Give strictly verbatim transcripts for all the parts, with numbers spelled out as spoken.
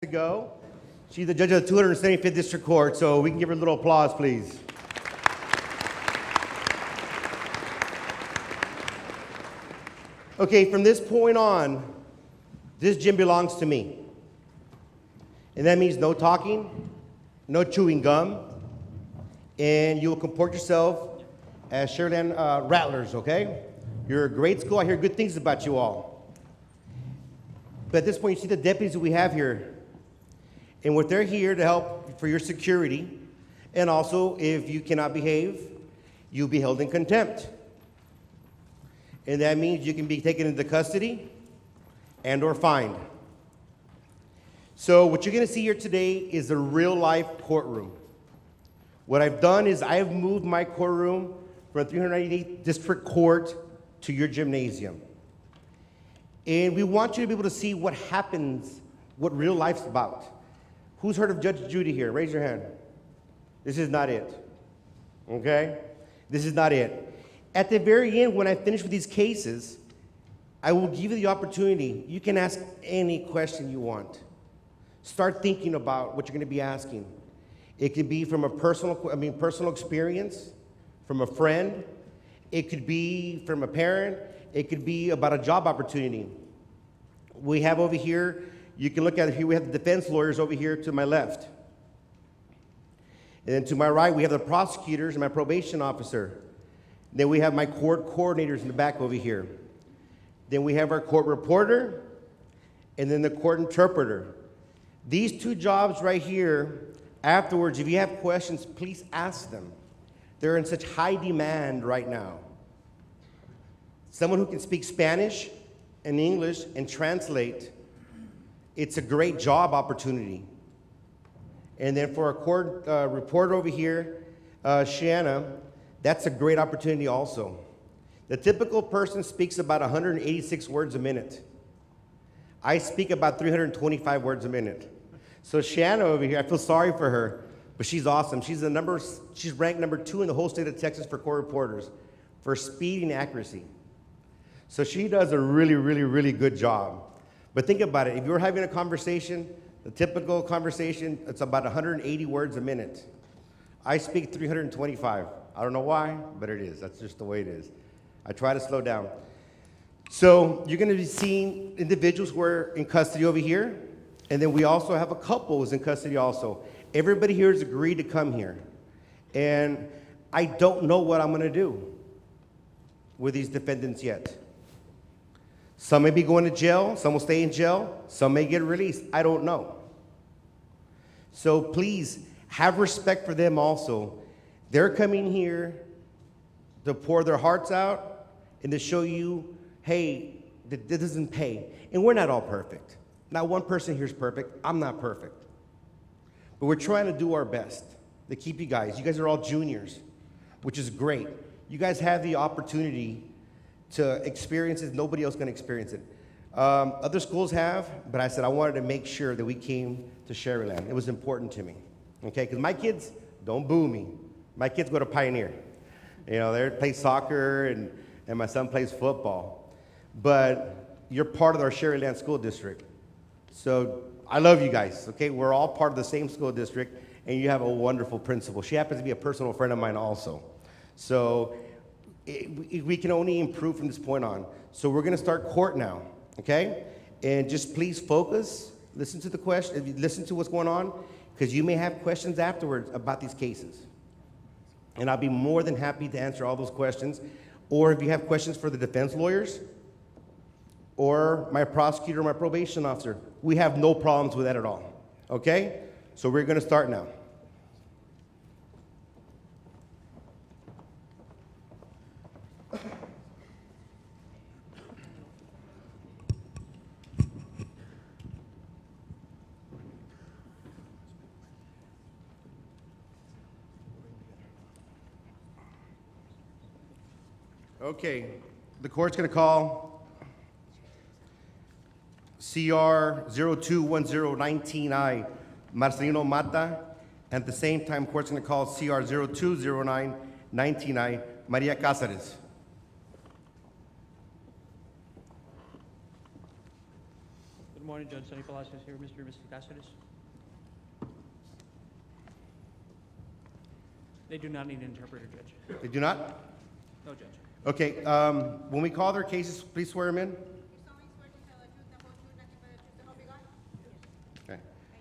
to go. She's the judge of the two hundred seventy-fifth District Court, so we can give her a little applause, please. Okay, from this point on, this gym belongs to me. And that means no talking, no chewing gum, and you will comport yourself as Sharyland uh, Rattlers, okay? You're a great school. I hear good things about you all. But at this point, you see the deputies that we have here. And what they're here to help for your security, and also if you cannot behave, you'll be held in contempt. And that means you can be taken into custody and or fined. So what you're gonna see here today is a real life courtroom. What I've done is I've moved my courtroom from three hundred ninety-eighth District Court to your gymnasium. And we want you to be able to see what happens, what real life's about. Who's heard of Judge Judy here? Raise your hand. This is not it, okay? This is not it. At the very end, when I finish with these cases, I will give you the opportunity. You can ask any question you want. Start thinking about what you're gonna be asking. It could be from a personal, I mean, personal experience, from a friend. It could be from a parent. It could be about a job opportunity. We have over here, you can look at it here, we have the defense lawyers over here to my left. And then to my right, we have the prosecutors and my probation officer. Then we have my court coordinators in the back over here. Then we have our court reporter, and then the court interpreter. These two jobs right here, afterwards, if you have questions, please ask them. They're in such high demand right now. Someone who can speak Spanish and English and translate, it's a great job opportunity. And then for our court uh, reporter over here, uh, Shanna, that's a great opportunity also. The typical person speaks about one hundred eighty-six words a minute. I speak about three hundred twenty-five words a minute. So Shanna over here, I feel sorry for her, but she's awesome. She's the number, she's ranked number two in the whole state of Texas for court reporters for speed and accuracy. So she does a really, really, really good job. But think about it, if you're having a conversation, the typical conversation, it's about one hundred eighty words a minute. I speak three hundred twenty-five. I don't know why, but it is. That's just the way it is. I try to slow down. So you're gonna be seeing individuals who are in custody over here, and then we also have a couple who's in custody also. Everybody here has agreed to come here. And I don't know what I'm gonna do with these defendants yet. Some may be going to jail, some will stay in jail, some may get released, I don't know. So please, have respect for them also. They're coming here to pour their hearts out and to show you, hey, this doesn't pay. And we're not all perfect. Not one person here is perfect, I'm not perfect. But we're trying to do our best to keep you guys. You guys are all juniors, which is great. You guys have the opportunity to experience it. Nobody else can experience it. Um, other schools have, but I said I wanted to make sure that we came to Sharyland. It was important to me, okay? Because my kids don't boo me. My kids go to Pioneer. You know, they play soccer, and, and my son plays football. But you're part of our Sharyland school district. So I love you guys, okay? We're all part of the same school district, and you have a wonderful principal. She happens to be a personal friend of mine also. So it, we can only improve from this point on. So we're gonna start court now, okay? And just please focus, listen to the question, listen to what's going on, because you may have questions afterwards about these cases. And I'll be more than happy to answer all those questions. Or if you have questions for the defense lawyers, or my prosecutor, or my probation officer, we have no problems with that at all, okay? So we're gonna start now. Okay, the court's gonna call C R zero two one zero nineteen I, Marcelino Mata, and at the same time, court's gonna call C R zero two zero nine nineteen I, Maria Cáceres. Good morning, Judge Sonny Palacios here, Mister and Missus Cáceres. They do not need an interpreter, Judge. They do not? No, Judge. Okay, um, when we call their cases, please swear them in. Okay.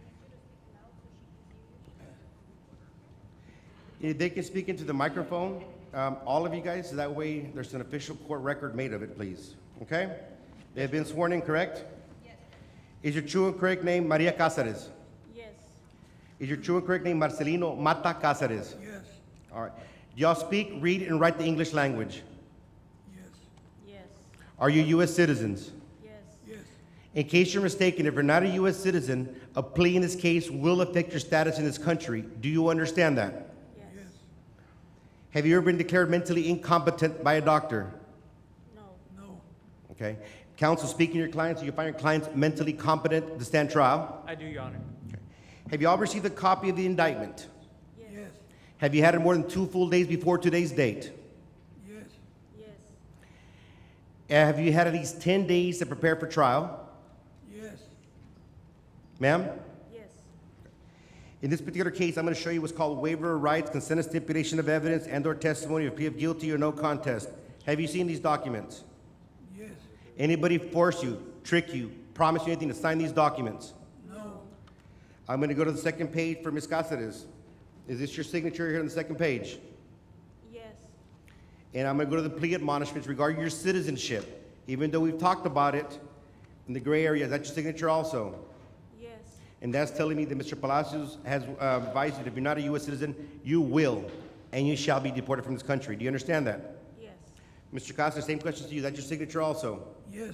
If they can speak into the microphone, um, all of you guys, so that way there's an official court record made of it, please. Okay? They have been sworn in, correct? Yes. Is your true and correct name Maria Cáceres? Yes. Is your true and correct name Marcelino Mata Cáceres? Yes. All right. Do y'all speak, read, and write the English language? Yes. Yes. Are you U S citizens? Yes. Yes. In case you're mistaken, if you're not a U S citizen, a plea in this case will affect your status in this country. Do you understand that? Yes. Yes. Have you ever been declared mentally incompetent by a doctor? No. No. Okay. Counsel, speaking to your clients, do you find your clients mentally competent to stand trial? I do, Your Honor. Okay. Have you all received a copy of the indictment? Yes. Yes. Have you had it more than two full days before today's date? Yes. Yes. Uh, Have you had at least ten days to prepare for trial? Yes. Ma'am? Yes. In this particular case, I'm going to show you what's called waiver of rights, consent and stipulation of evidence, and or testimony of plea of guilty or no contest. Have you seen these documents? Yes. Anybody force you, trick you, promise you anything to sign these documents? No. I'm going to go to the second page for Miz Cáceres. Is this your signature here on the second page? Yes. And I'm going to go to the plea admonishments regarding your citizenship. Even though we've talked about it in the gray area, is that your signature also? Yes. And that's telling me that Mister Palacios has uh, advised you that if you're not a U S citizen, you will, and you shall be deported from this country. Do you understand that? Yes. Mister Cáceres, same question to you. That's your signature also? Yes.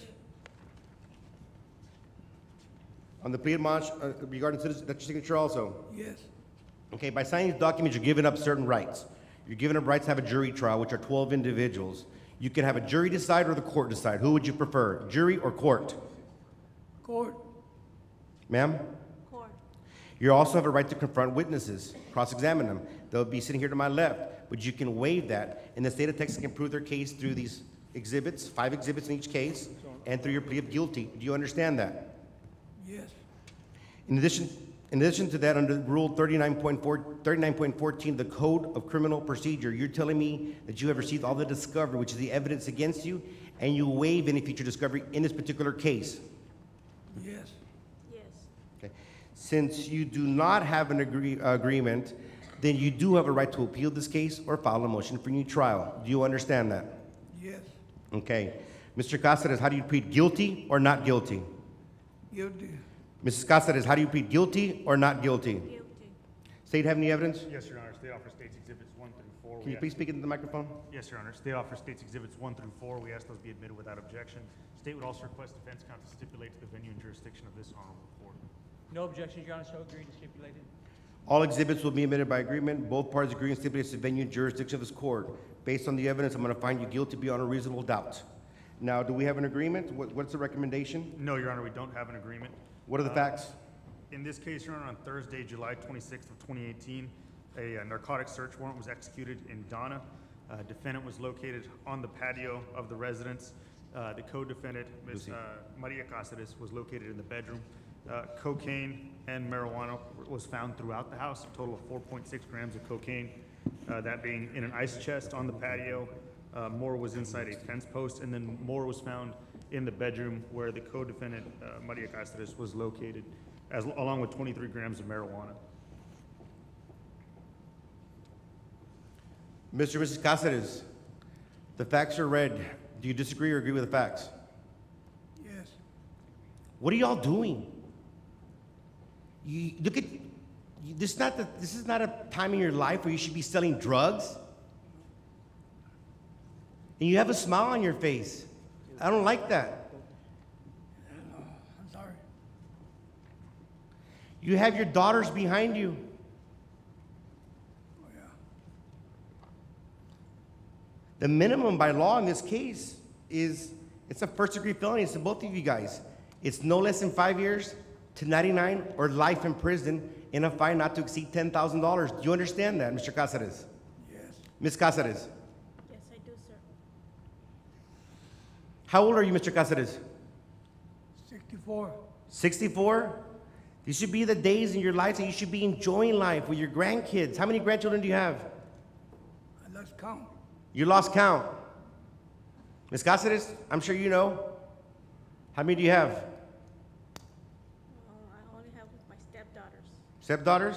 On the plea admonish uh, regarding citizen, that's your signature also? Yes. Okay, by signing these documents, you're giving up certain rights. You're giving up rights to have a jury trial, which are twelve individuals. You can have a jury decide or the court decide. Who would you prefer, jury or court? Court. Ma'am? Court. You also have a right to confront witnesses, cross-examine them. They'll be sitting here to my left, but you can waive that, and the state of Texas can prove their case through these exhibits, five exhibits in each case, and through your plea of guilty. Do you understand that? Yes. In addition, in addition to that, under Rule thirty-nine point four, thirty-nine point fourteen, the Code of Criminal Procedure, you're telling me that you have received all the discovery, which is the evidence against you, and you waive any future discovery in this particular case. Yes. Yes. Okay. Since you do not have an agree, agreement, then you do have a right to appeal this case or file a motion for new trial. Do you understand that? Yes. Okay. Mister Cáceres, how do you plead, guilty or not guilty? Guilty. Missus Cáceres, how do you plead, guilty or not guilty? Guilty. State, have any evidence? Yes, Your Honor. State offer states exhibits one through four. Can We you ask- please speak into the microphone? Yes, Your Honor. State offer states exhibits one through four. We ask those be admitted without objection. State would also request defense counsel stipulate to the venue and jurisdiction of this honorable court. No objections, Your Honor, so agreed and stipulated. All exhibits will be admitted by agreement. Both parties agree and stipulate to the venue and jurisdiction of this court. Based on the evidence, I'm going to find you guilty beyond a reasonable doubt. Now, do we have an agreement? What, what's the recommendation? No, Your Honor, we don't have an agreement. What are the Uh, facts? In this case, Your Honor, on Thursday, July twenty-sixth of twenty eighteen, a uh, narcotic search warrant was executed in Donna. Uh, defendant was located on the patio of the residence. Uh, the co-defendant, Miz Lucy. Uh, Maria Cáceres, was located in the bedroom. Uh, cocaine and marijuana was found throughout the house, a total of four point six grams of cocaine, uh, that being in an ice chest on the patio. Uh, more was inside a fence post, and then more was found in the bedroom where the co-defendant, uh, Maria Cáceres, was located, as, along with twenty-three grams of marijuana. Mister and Missus Cáceres, the facts are read. Do you disagree or agree with the facts? Yes. What are y'all doing? You look at you, this. Is not the, this is not a time in your life where you should be selling drugs. And you have a smile on your face. I don't like that. I'm sorry. You have your daughters behind you. Oh, yeah. The minimum by law in this case is it's a first degree felony. It's to both of you guys. It's no less than five years to ninety-nine or life in prison and a fine not to exceed ten thousand dollars. Do you understand that, Mister Cáceres? Yes. Miz Cáceres? Yes, I do, sir. How old are you, Mister Cáceres? Sixty-four. sixty-four? These should be the days in your life that you should be enjoying life with your grandkids. How many grandchildren do you have? I lost count. You lost count. Miz Cáceres, I'm sure you know. How many do you have? Uh, I only have with my stepdaughters. Stepdaughters?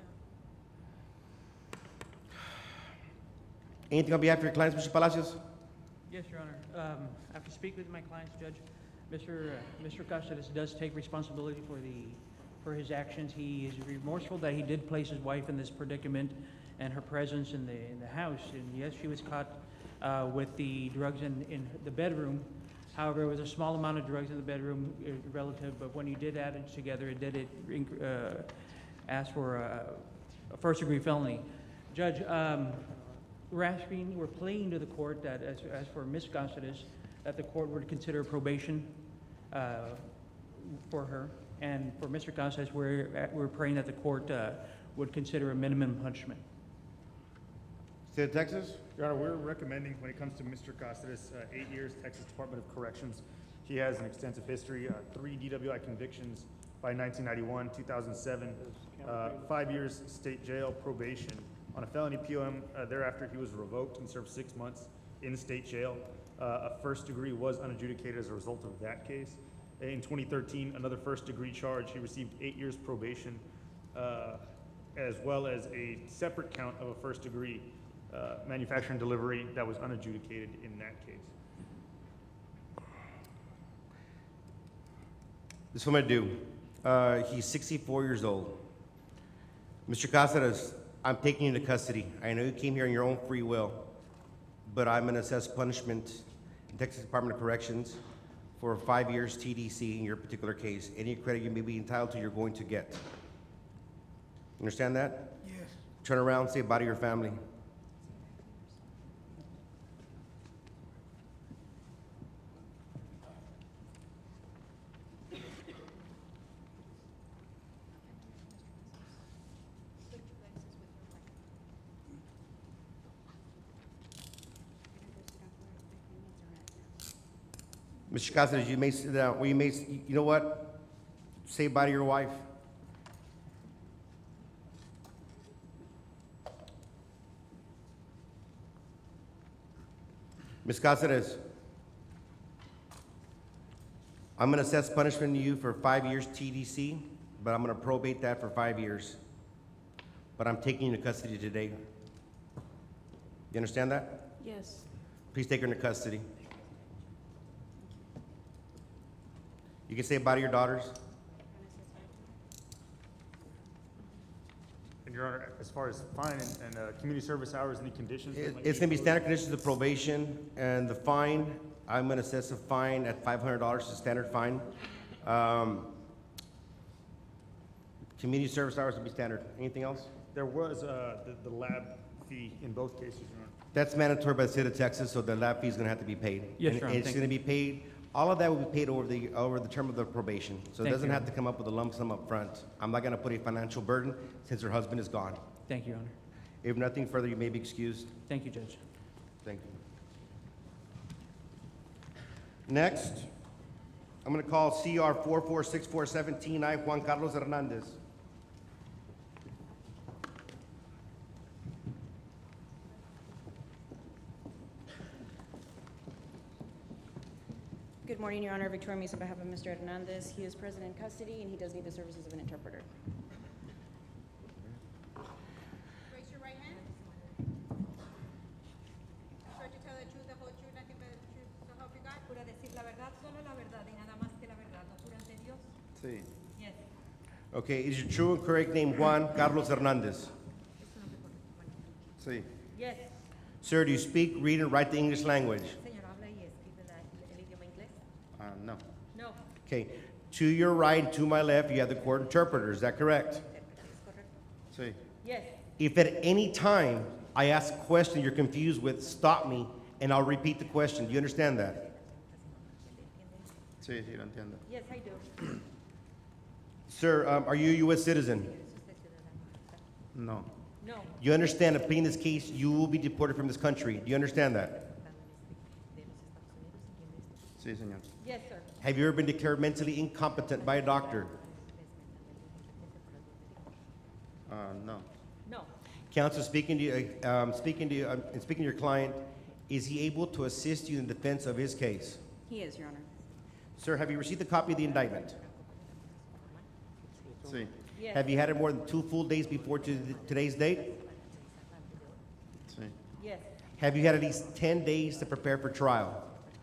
Yeah. Anything on behalf of your clients, Mister Palacios? Yes, Your Honor. Um, After speaking with my clients, Judge, Mister uh, Mister Cáceres does take responsibility for the, for his actions. He is remorseful that he did place his wife in this predicament and her presence in the, in the house. And yes, she was caught uh, with the drugs in, in the bedroom. However, it was a small amount of drugs in the bedroom uh, relative, but when you did add it together, it did it, uh, ask for a, a first-degree felony. Judge, um, we're asking, we're pleading to the court that as, as for Miz Cáceres, that the court would consider probation uh, for her. And for Mister Cáceres, we're, we're praying that the court uh, would consider a minimum punishment. State of Texas? Your Honor, we're recommending, when it comes to Mister Cáceres, uh, eight years, Texas Department of Corrections. He has an extensive history, uh, three D W I convictions by nineteen ninety-one, two thousand seven, uh, five years state jail probation. On a felony P O M, uh, thereafter, he was revoked and served six months in state jail. Uh, a first degree was unadjudicated as a result of that case. In twenty thirteen, another first degree charge. He received eight years probation, uh, as well as a separate count of a first degree uh, manufacturing delivery that was unadjudicated in that case. This is what I'm gonna do. Uh, he's sixty-four years old. Mister Cáceres, I'm taking you into custody. I know you came here on your own free will, but I'm gonna assess punishment in Texas Department of Corrections for five years T D C in your particular case. Any credit you may be entitled to, you're going to get. Understand that? Yes. Turn around, say bye to your family. Mister Cáceres, you may sit down, or you may, you know what? Say bye to your wife. Miz Cáceres, I'm gonna assess punishment to you for five years T D C, but I'm gonna probate that for five years. But I'm taking you into custody today. You understand that? Yes. Please take her into custody. You can say bye to your daughters. And Your Honor, as far as fine and, and uh, community service hours, any conditions? that It- might It's gonna be imposed? standard conditions of probation, and the fine, I'm gonna assess a fine at five hundred dollars, a standard fine. Um, Community service hours will be standard. Anything else? There was uh, the, the lab fee in both cases, Your Honor. That's mandatory by the state of Texas, so the lab fee is gonna have to be paid. Yes, And Your Honor, It's thank gonna be paid, all of that will be paid over the, over the term of the probation. So it Thank doesn't you. have to come up with a lump sum up front. I'm not gonna put a financial burden since her husband is gone. Thank you, Your Honor. If nothing further, you may be excused. Thank you, Judge. Thank you. Next, I'm gonna call C R four four six four seventeen I Juan Carlos Hernandez. Good morning, Your Honor. Victoria Mesa on behalf of Mister Hernandez. He is present in custody, and he does need the services of an interpreter. Raise your right hand. Swear to tell the truth, the whole truth, nothing but the truth, so help you God? Jura decir la verdad, solo la verdad y nada más que la verdad. ¿No jura ante Dios? Sí. Yes. Okay, is your true and correct name Juan Carlos Hernandez? Es su nombre correcto. Bueno. Sí. Yes. Sir, do you speak, read, and write the English language? Señor, habla y escribe la- el idioma inglés. Uh, no. No. Okay, to your right, to my left, you have the court interpreter, is that correct? Intérprete, ¿es correcto? Sí. Yes. If at any time I ask a question you're confused with, stop me, and I'll repeat the question. Do you understand that? Sí, sí, lo entiendo. Yes, I do. Sir, um, are you a U S citizen? ¿Es usted ciudadano americano? No. No. You understand that pleading this case, you will be deported from this country. Do you understand that? Estando en este- de los Estados Unidos, siguiendo este- Sí, señor. Yes, sir. Have you ever been declared mentally incompetent by a doctor? Uh, no. No. Counsel, speaking to you, uh, um, speaking to you, um, and speaking to your client, is he able to assist you in defense of his case? He is, Your Honor. Sir, have you received a copy of the indictment? Sí. Yes. Have you had it more than two full days before to today's date? Sí. Yes. Have you had at least ten days to prepare for trial?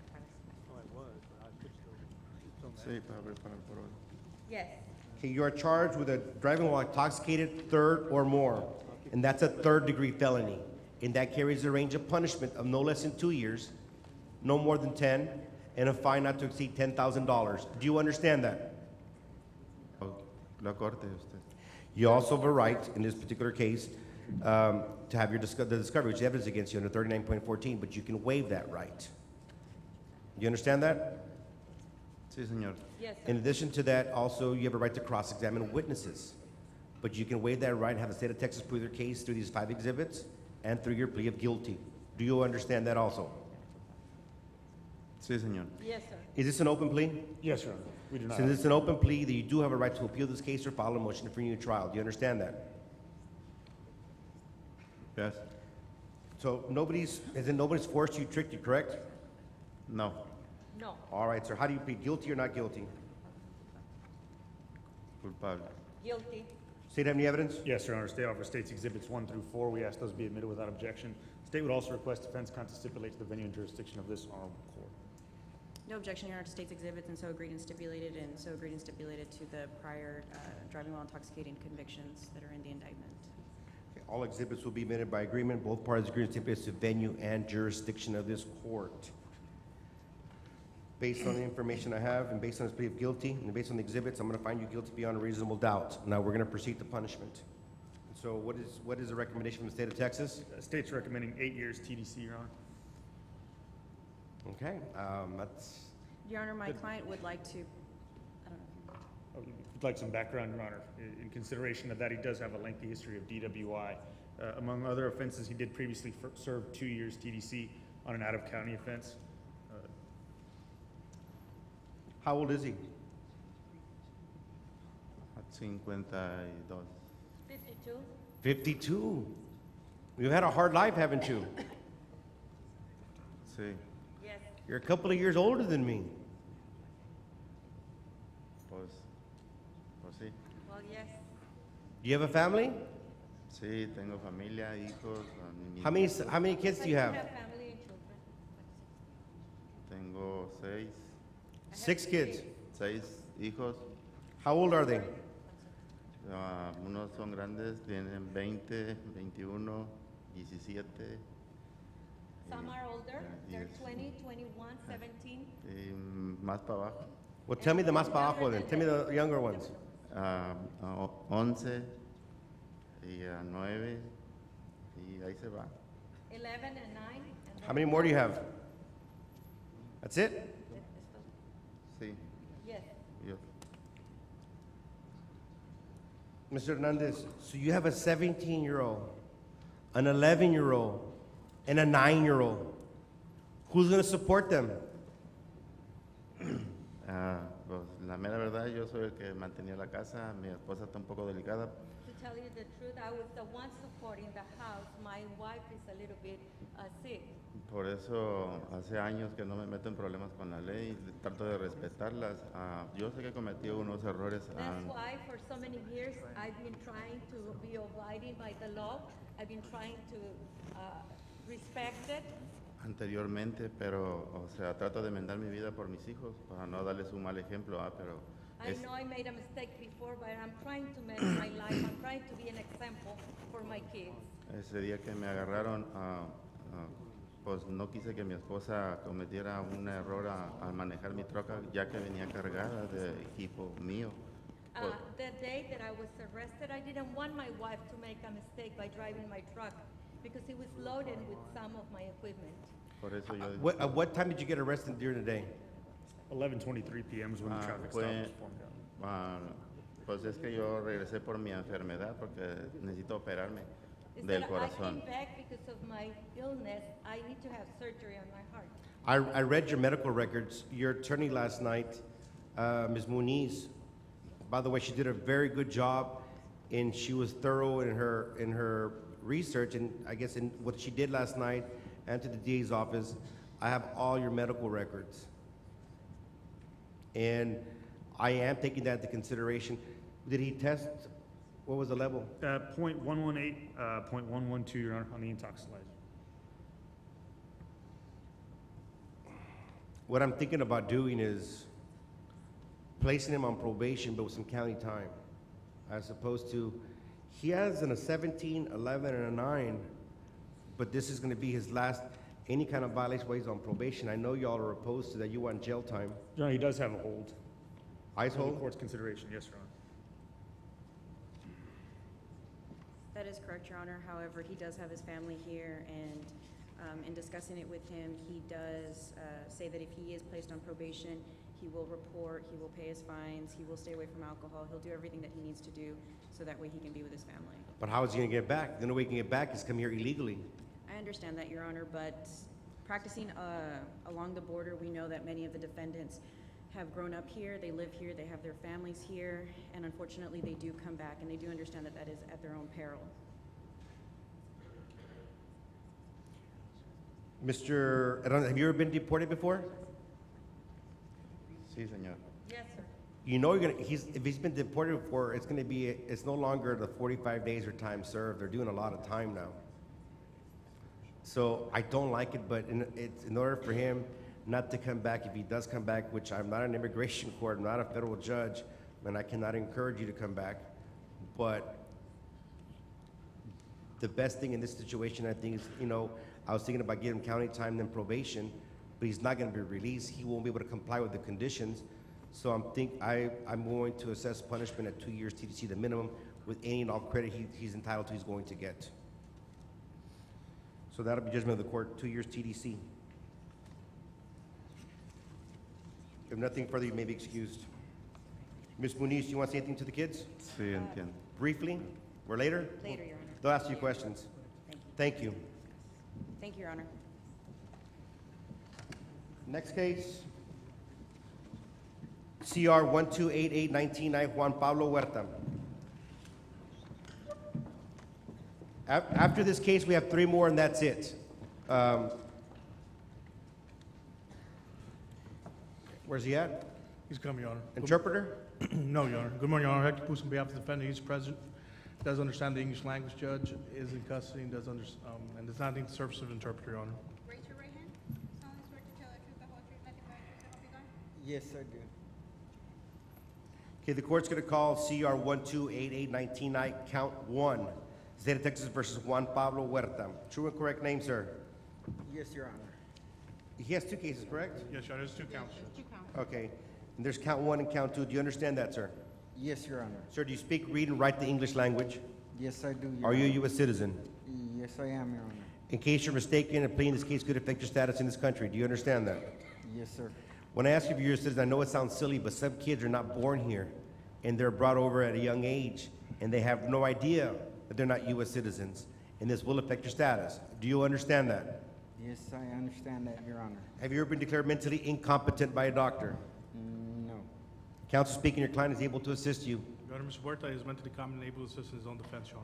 Sí, para preparar por hoy. Yes. Okay, you are charged with a driving while intoxicated, third or more, and that's a third degree felony. And that carries a range of punishment of no less than two years, no more than ten, and a fine not to exceed ten thousand dollars. Do you understand that? Oh, la corte usted. You also have a right, in this particular case, um, to have your disco- the discovery, which is evidence against you under thirty-nine point fourteen, but you can waive that right. You understand that? Sí, señor. Yes, sir. In addition to that, also, you have a right to cross-examine witnesses. But you can waive that right and have the state of Texas prove their case through these five exhibits and through your plea of guilty. Do you understand that also? Sí, señor. Yes, sir. Is this an open plea? Yes, Your Honor. We do not. Since it's an open plea, then you do have a right to appeal this case or file a motion for new trial. Do you understand that? Yes. So nobody's, as in nobody's forced you, tricked you, correct? No. No. All right, sir. How do you plead, guilty or not guilty? Culpable. Guilty. State, have any evidence? Yes, Your Honor. State offers States Exhibits one through four. We ask those be admitted without objection. State would also request defense counsel stipulate to the venue and jurisdiction of this honorable court. No objection, Your Honor, to state's exhibits, and so agreed and stipulated, and so agreed and stipulated to the prior uh, driving while intoxicating convictions that are in the indictment. Okay, all exhibits will be admitted by agreement. Both parties agree to stipulate to venue and jurisdiction of this court. Based on the information I have and based on his plea of guilty and based on the exhibits, I'm going to find you guilty beyond a reasonable doubt. Now, we're going to proceed to punishment. So what is, what is the recommendation from the state of Texas? Uh, State's recommending eight years T D C, Your Honor. Okay, um, that's, Your Honor, my client would like to, I don't know. Oh, I'd like some background, Your Honor. In in consideration of that, he does have a lengthy history of D W I. Uh, Among other offenses, he did previously fir- serve two years T D C on an out-of-county offense. Uh, how old is he? cincuenta y dos. Fifty-two. fifty-two. You've had a hard life, haven't you? Sí. Yes. You're a couple of years older than me. Pues, pues sí. Well, yes. Do you have a family? Sí, tengo familia, hijos. a mi- How many, how many kids do you have? have family and children. Tengo seis, I have Six three kids. seis hijos. How old are they? Ah, unos son grandes, tienen veinte, veintiuno, diecisiete. Some are older, Yeah, they're yes. twenty, twenty-one, seventeen. Y mm, más para abajo. Well, tell me the más para abajo then. Tell me the younger ones. Ah, ah, o- once y a nueve y ahí se va. Eleven and nine. and How then- many more do you have? That's it? Sí, Yes. yo. Mister Hernandez, so you have a seventeen-year-old, an eleven-year-old, and a nine-year-old. Who's going to support them? Ah, pues la mera verdad, yo soy el que mantenía la casa. Mi esposa está un poco delicada. To tell you the truth, I was the one supporting the house. My wife is a little bit uh, sick. Por eso hace años que no me meto en problemas con la ley. Trato de respetarlas. Ah, yo sé que he cometido unos errores. ah, That's why for so many years I've been trying to be abiding by the law. I've been trying to uh, respect it. anteriormente, pero, o sea, trato de enmendar mi vida por mis hijos para no darles un mal ejemplo, ah, pero I es- know I made a mistake before, but I'm trying to make my life, I'm trying to be an example for my kids. ese día que me agarraron, ah, ah, pues no quise que mi esposa cometiera un error a- al manejar mi troca, ya que venía cargada de equipo mío. Uh, Pues, the day that I was arrested, I didn't want my wife to make a mistake by driving my truck because it was loaded with some of my equipment. por eso yo... What, at what time did you get arrested during the day? eleven twenty-three p m is when the Ah, traffic fue- stop was formed out. ah, pues es que yo regresé por mi enfermedad porque necesito operarme It's del that I corazón. came back because of my illness. I need to have surgery on my heart. I, I read your medical records. Your attorney last night uh, Miz Muniz. By the way, she did a very good job, and she was thorough in her in her research, and I guess in what she did last night, and to the D A's office. I have all your medical records, and I am taking that into consideration. Did he test? What was the level? Uh, point one one eight, uh, point one one two, Your Honor, on the intoxilizer. What I'm thinking about doing is placing him on probation, but with some county time, as opposed to, he has an, a seventeen, eleven, and a nine, but this is gonna be his last, any kind of violation while he's on probation. I know y'all are opposed to that, you want jail time. Your Honor, he does have a hold. Ice Under the hold? court's consideration, yes, Your Honor. That is correct, Your Honor. However, he does have his family here, and um, in discussing it with him, he does uh, say that if he is placed on probation, he will report, he will pay his fines, he will stay away from alcohol, he'll do everything that he needs to do so that way he can be with his family. But how is he gonna get back? The only way he can get back is come here illegally. I understand that, Your Honor, but practicing uh, along the border, we know that many of the defendants have grown up here, they live here, they have their families here, and unfortunately, they do come back, and they do understand that that is at their own peril. Mister Hernandez, have you ever been deported before? Sí, señor. Yes, sir. You know you're gonna, he's, if he's been deported before, it's gonna be, it's no longer the forty-five days or time served. They're doing a lot of time now. So I don't like it, but in, it's in order for him not to come back, if he does come back, which I'm not an immigration court, I'm not a federal judge, and I cannot encourage you to come back, but the best thing in this situation, I think, is, you know, I was thinking about giving him county time then probation, but he's not gonna be released. He won't be able to comply with the conditions. So I'm think, I, I'm going to assess punishment at two years T D C, the minimum, with any and all credit he, he's entitled to, he's going to get. So that'll be judgment of the court, two years T D C. If nothing further, you may be excused. Miz Muniz, you want to say anything to the kids? Sí, entiendo. Briefly, or later? Later, Your Honor. They'll ask you questions. Thank you. Thank you. Thank you, Your Honor. Next case, C R one two eight eight nineteen I, Juan Pablo Huerta. Af- After this case, we have three more, and that's it. Um, Where's he at? He's coming, Your Honor. Interpreter? No, Your Honor. Good morning, Your Honor. Hector Pus on behalf of the defendant. He's present. Does understand the English language, Judge. Is in custody and does under, um, and does not need the service of an interpreter, Your Honor. Raise your right hand. Solemnly swear to tell the truth, the whole truth, nothing but the truth, so help you God? Yes, I do. Okay, the court's gonna call C R one two eight eight nineteen I, count one. State of Texas versus Juan Pablo Huerta. True and correct name, sir? Yes, Your Honor. He has two cases, correct? Yes, Your Honor. There's two counts. Two counts. Okay. And there's count one and count two. Do you understand that, sir? Yes, Your Honor. Sir, do you speak, read, and write the English language? Yes, I do, Your Are you a Honor. U S citizen? Yes, I am, Your Honor. In case you're mistaken, a plea in this case could affect your status in this country. Do you understand that? Yes, sir. When I ask you if you're a citizen, I know it sounds silly, but some kids are not born here, and they're brought over at a young age, and they have no idea that they're not U S citizens, and this will affect your status. Do you understand that? Yes, I understand that, Your Honor. Have you ever been declared mentally incompetent by a doctor? Mm, No. Counsel speaking, your client is able to assist you. Your Honor, Mister Huerta is mentally competent and able to assist in his own defense, Your Honor.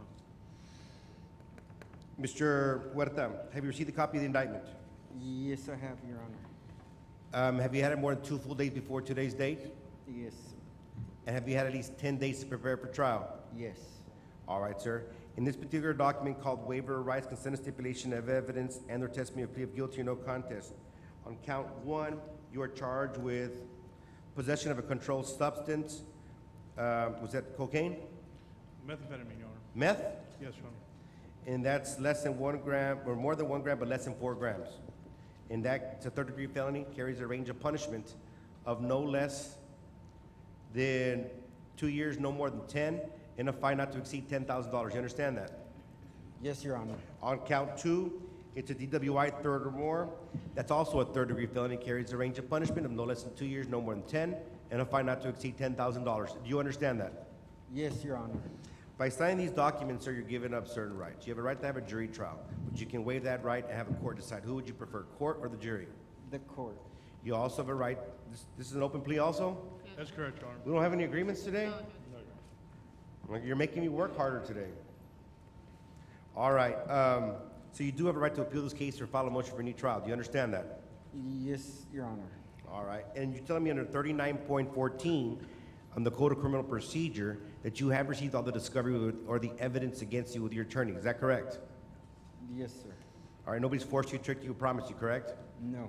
Mister Huerta, have you received a copy of the indictment? Yes, I have, Your Honor. Um, have you had it more than two full days before today's date? Yes, And have you had at least ten days to prepare for trial? yes. All right, sir. In this particular document called Waiver of Rights, Consent and Stipulation of Evidence, and their testimony of plea of guilty or no contest. On count one, you are charged with possession of a controlled substance. Uh, was that cocaine? Methamphetamine, Your Honor. Meth? Yes, Your Honor. And that's less than one gram, or more than one gram, but less than four grams. And that, it's a third degree felony, carries a range of punishment of no less than two years, no more than ten, and a fine not to exceed ten thousand dollars. You understand that? Yes, Your Honor. On count two, it's a D W I third or more. That's also a third degree felony, carries a range of punishment of no less than two years, no more than ten, and a fine not to exceed ten thousand dollars. Do you understand that? Yes, Your Honor. By signing these documents, sir, you're giving up certain rights. You have a right to have a jury trial, but you can waive that right and have a court decide. Who would you prefer, court or the jury? The court. You also have a right, this, this is an open plea also? Yes. That's correct, Your Honor. We don't have any agreements today? Like, you're making me work harder today. All right, um, so you do have a right to appeal this case or file a motion for a new trial. Do you understand that? Yes, Your Honor. All right, and you're telling me under thirty-nine point fourteen on the Code of Criminal Procedure that you have received all the discovery with- or the evidence against you with your attorney. Is that correct? Yes, sir. All right, nobody's forced you, tricked you, promised you, correct? No.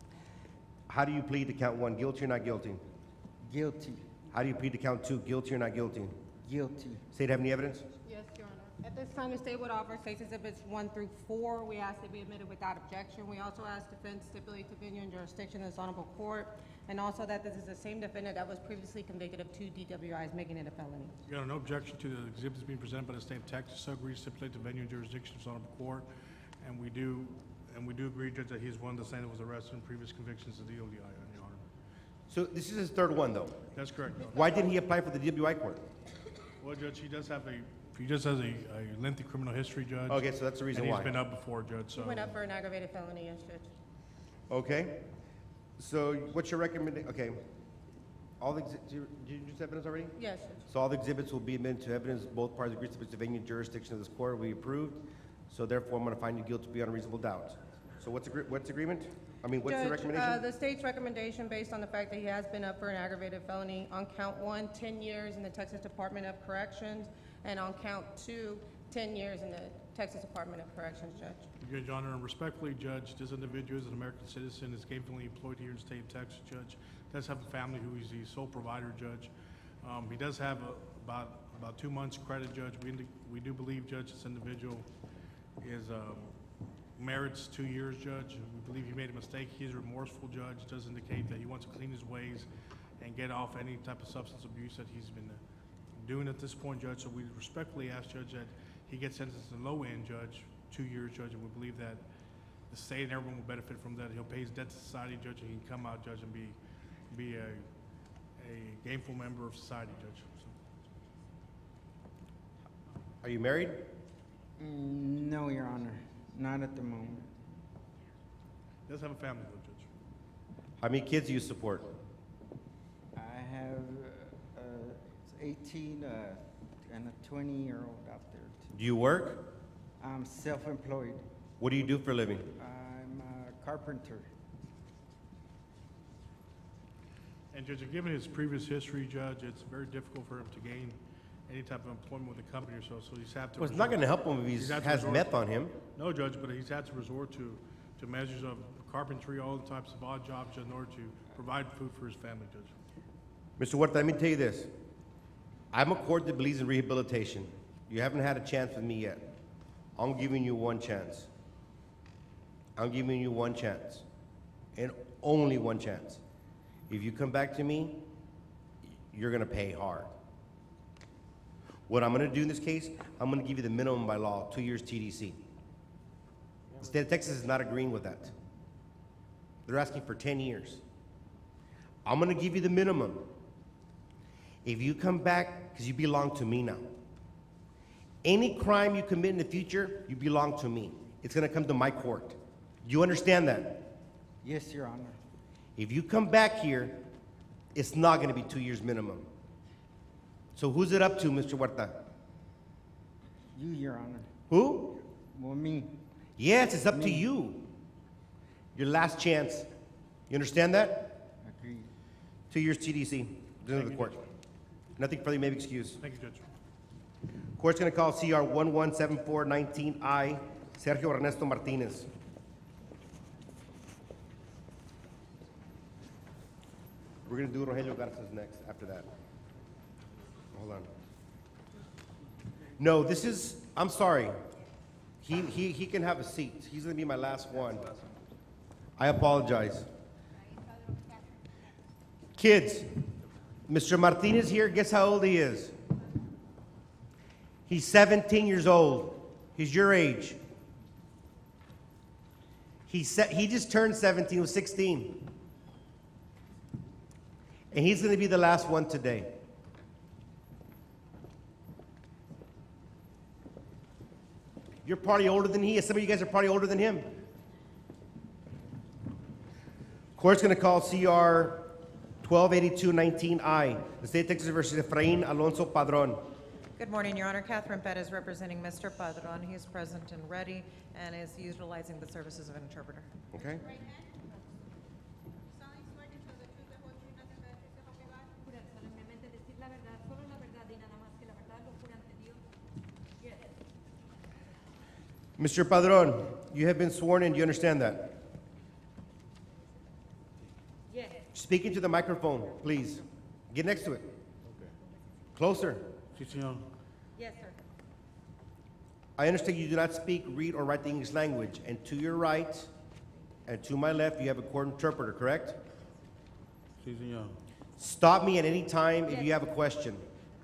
How do you plead to count one, guilty or not guilty? Guilty. How do you plead to count two, guilty or not guilty? Guilty. State, have any evidence? Yes, Your Honor. At this time, the state would offer states exhibits one through four. We ask they be admitted without objection. We also ask defense stipulate to venue and jurisdiction in this honorable court, and also that this is the same defendant that was previously convicted of two D W Is, making it a felony. Your Honor, no objection to the exhibits being presented by the state of Texas. So agree to stipulate the venue and jurisdiction of this honorable court. And we do, and we do agree, Judge, that he's one of the same that was arrested in previous convictions of D W I, Your Honor. So this is his third one, though. That's correct, Your Honor. Why didn't he apply for the D W I court? Well, Judge, he does have a, he just has a, a lengthy criminal history, Judge. Okay, so that's the reason And why. he's been up before, Judge, He so. went up for an aggravated felony, yes, Judge. Okay, so what's your recommendation? Okay, all the, exhi- did you did you use evidence already? Yes, Judge. So all the exhibits will be admitted to evidence, both parties agree to the venue and jurisdiction of this court, we approved. So therefore, I'm gonna find you guilty beyond a reasonable doubt. So what's agree, what's agreement? I mean, what's the Judge, uh, recommendation? the state's recommendation, based on the fact that he has been up for an aggravated felony, on count one, ten years in the Texas Department of Corrections, and on count two, ten years in the Texas Department of Corrections, Judge. Good, Your Honor, and respectfully, Judge, this individual is an American citizen, is gainfully employed here in the state of Texas, Judge. Does have a family who he's the sole provider, Judge. Um, he does have a, about, about two months credit, Judge. We, indi- we do believe, Judge, this individual is, um, merits two years, Judge. We believe he made a mistake. He is remorseful, Judge. Does indicate that he wants to clean his ways and get off any type of substance abuse that he's been uh, doing at this point, Judge. So we respectfully ask, Judge, that he gets sentenced to the low end, Judge, two years, Judge, and we believe that the state and everyone will benefit from that. He'll pay his debt to society, Judge, and he can come out, Judge, and be be a, a gainful member of society, Judge. So, Are you married? Mm, no, Your Honor. Not at the moment. he does have a family, though, Judge. How many kids do you support? I have uh, uh, eighteen uh, and a twenty-year-old out there. Too. Do you work? I'm self-employed. What do you do for a living? I'm a carpenter. And Judge, given his previous history, Judge, it's very difficult for him to gain any type of employment with the company or so, so he's had to. Well, it's not resort- gonna help him if he he's had to has resort- meth on him. No, Judge, but he's had to resort to, to measures of carpentry, all types of odd jobs in order to provide food for his family, Judge. Mister Huerta, let me tell you this. I'm a court that believes in rehabilitation. You haven't had a chance with me yet. I'm giving you one chance. I'm giving you one chance, and only one chance. If you come back to me, you're gonna pay hard. What I'm gonna do in this case, I'm gonna give you the minimum by law, two years T D C. The state of Texas is not agreeing with that. They're asking for ten years. I'm gonna give you the minimum. If you come back, because you belong to me now. Any crime you commit in the future, you belong to me. It's gonna come to my court. Do you understand that? Yes, Your Honor. If you come back here, it's not gonna be two years minimum. So who's it up to, Mister Huerta? You, Your Honor. Who? Well, me. Yes, it's up to Me. you. Your last chance. You understand that? Agreed. Two years T D C, end of Thank the you, court. Judge. Nothing further, you may be excused. Thank you, Judge. Court's gonna call C R one one seven four nineteen I, Sergio Ernesto Martinez. We're gonna do Rogelio Garza's next, after that. Hold on. No, this is, I'm sorry. He, he, he can have a seat. He's gonna be my last one. I apologize. Kids, Mister Martinez here, guess how old he is? He's seventeen years old. He's your age. He, se- he just turned seventeen, he was sixteen. And he's gonna be the last one today. You're probably older than he is. Some of you guys are probably older than him. Court's gonna call C R twelve eighty-two nineteen I, the state of Texas versus Efrain Alonso Padron. Good morning, Your Honor. Catherine Perez representing Mister Padron. He is present and ready and is utilizing the services of an interpreter. Okay. Right hand. Solemnly swear to tell the truth, the whole truth, nothing but the truth, so help you God. Jurar solemnemente decir la verdad, solo la verdad y nada más que la verdad, lo juro ante Dios. Yes. Mister Padron, you have been sworn in. Do you understand that? Yes. Speak into the microphone, please. Get next to it. Closer. Sí, señor. Yes, sir. I understand you do not speak, read, or write the English language. And to your right and to my left, you have a court interpreter, correct? Sí, señor. Stop me at any time if Yes. you have a question.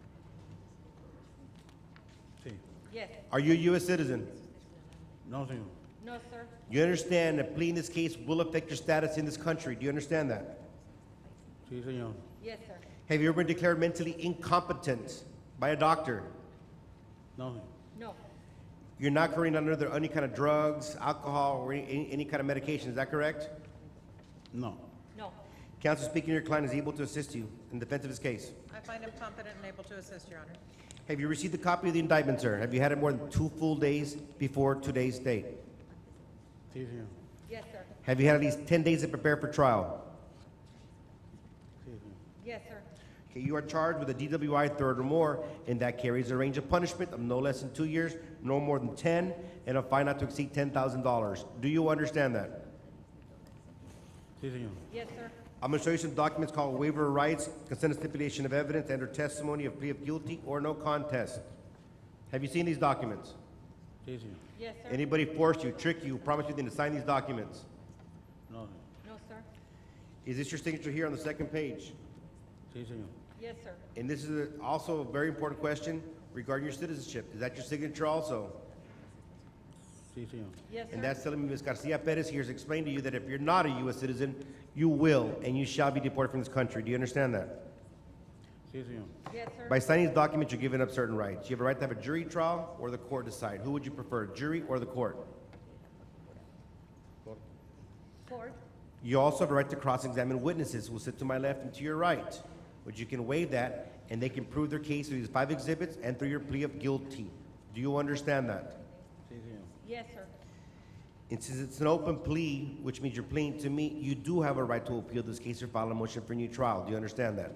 Sí. Yes. Are you a U S citizen? No, señor. No, sir. You understand a plea in this case will affect your status in this country. Do you understand that? Sí, señor. Yes, sir. Have you ever been declared mentally incompetent by a doctor? No, señor. No. You're not currently under any kind of drugs, alcohol, or any, any kind of medication. Is that correct? No. No. Counsel speaking, your client is able to assist you in defense of his case. I find him competent and able to assist, Your Honor. Have you received a copy of the indictment, sir? Have you had it more than two full days before today's date? Sí, señor. Yes, sir. Have you had at least ten days to prepare for trial? Sí, señor. Yes, sir. Okay, you are charged with a D W I third or more, and that carries a range of punishment of no less than two years, no more than ten, and a fine not to exceed ten thousand dollars. Do you understand that? Sí, señor. Yes, sir. I'm going to show you some documents called waiver of rights, consent of stipulation of evidence, and or testimony of plea of guilty or no contest. Have you seen these documents? Sí, señor. Yes, sir. Anybody forced you, tricked you, promised you to sign these documents? No, señor. No, sir. Is this your signature here on the second page? Sí, señor. Yes, sir. And this is a- also a very important question regarding your citizenship. Is that your signature also? Sí, señor. Yes, sir. And that's telling me Miz Garcia Perez here has explained to you that if you're not a U S citizen, you will and you shall be deported from this country. Do you understand that? Sí, señor. Yes, sir. By signing these documents, you're giving up certain rights. You have a right to have a jury trial or the court decide. Who would you prefer, jury or the court? Court. You also have a right to cross-examine witnesses who will sit to my left and to your right, which you can waive that, and they can prove their case through these five exhibits and through your plea of guilty. Do you understand that? Sí, señor. Yes, sir. And since it's an open plea, which means you're pleading to me, you do have a right to appeal this case or file a motion for a new trial. Do you understand that?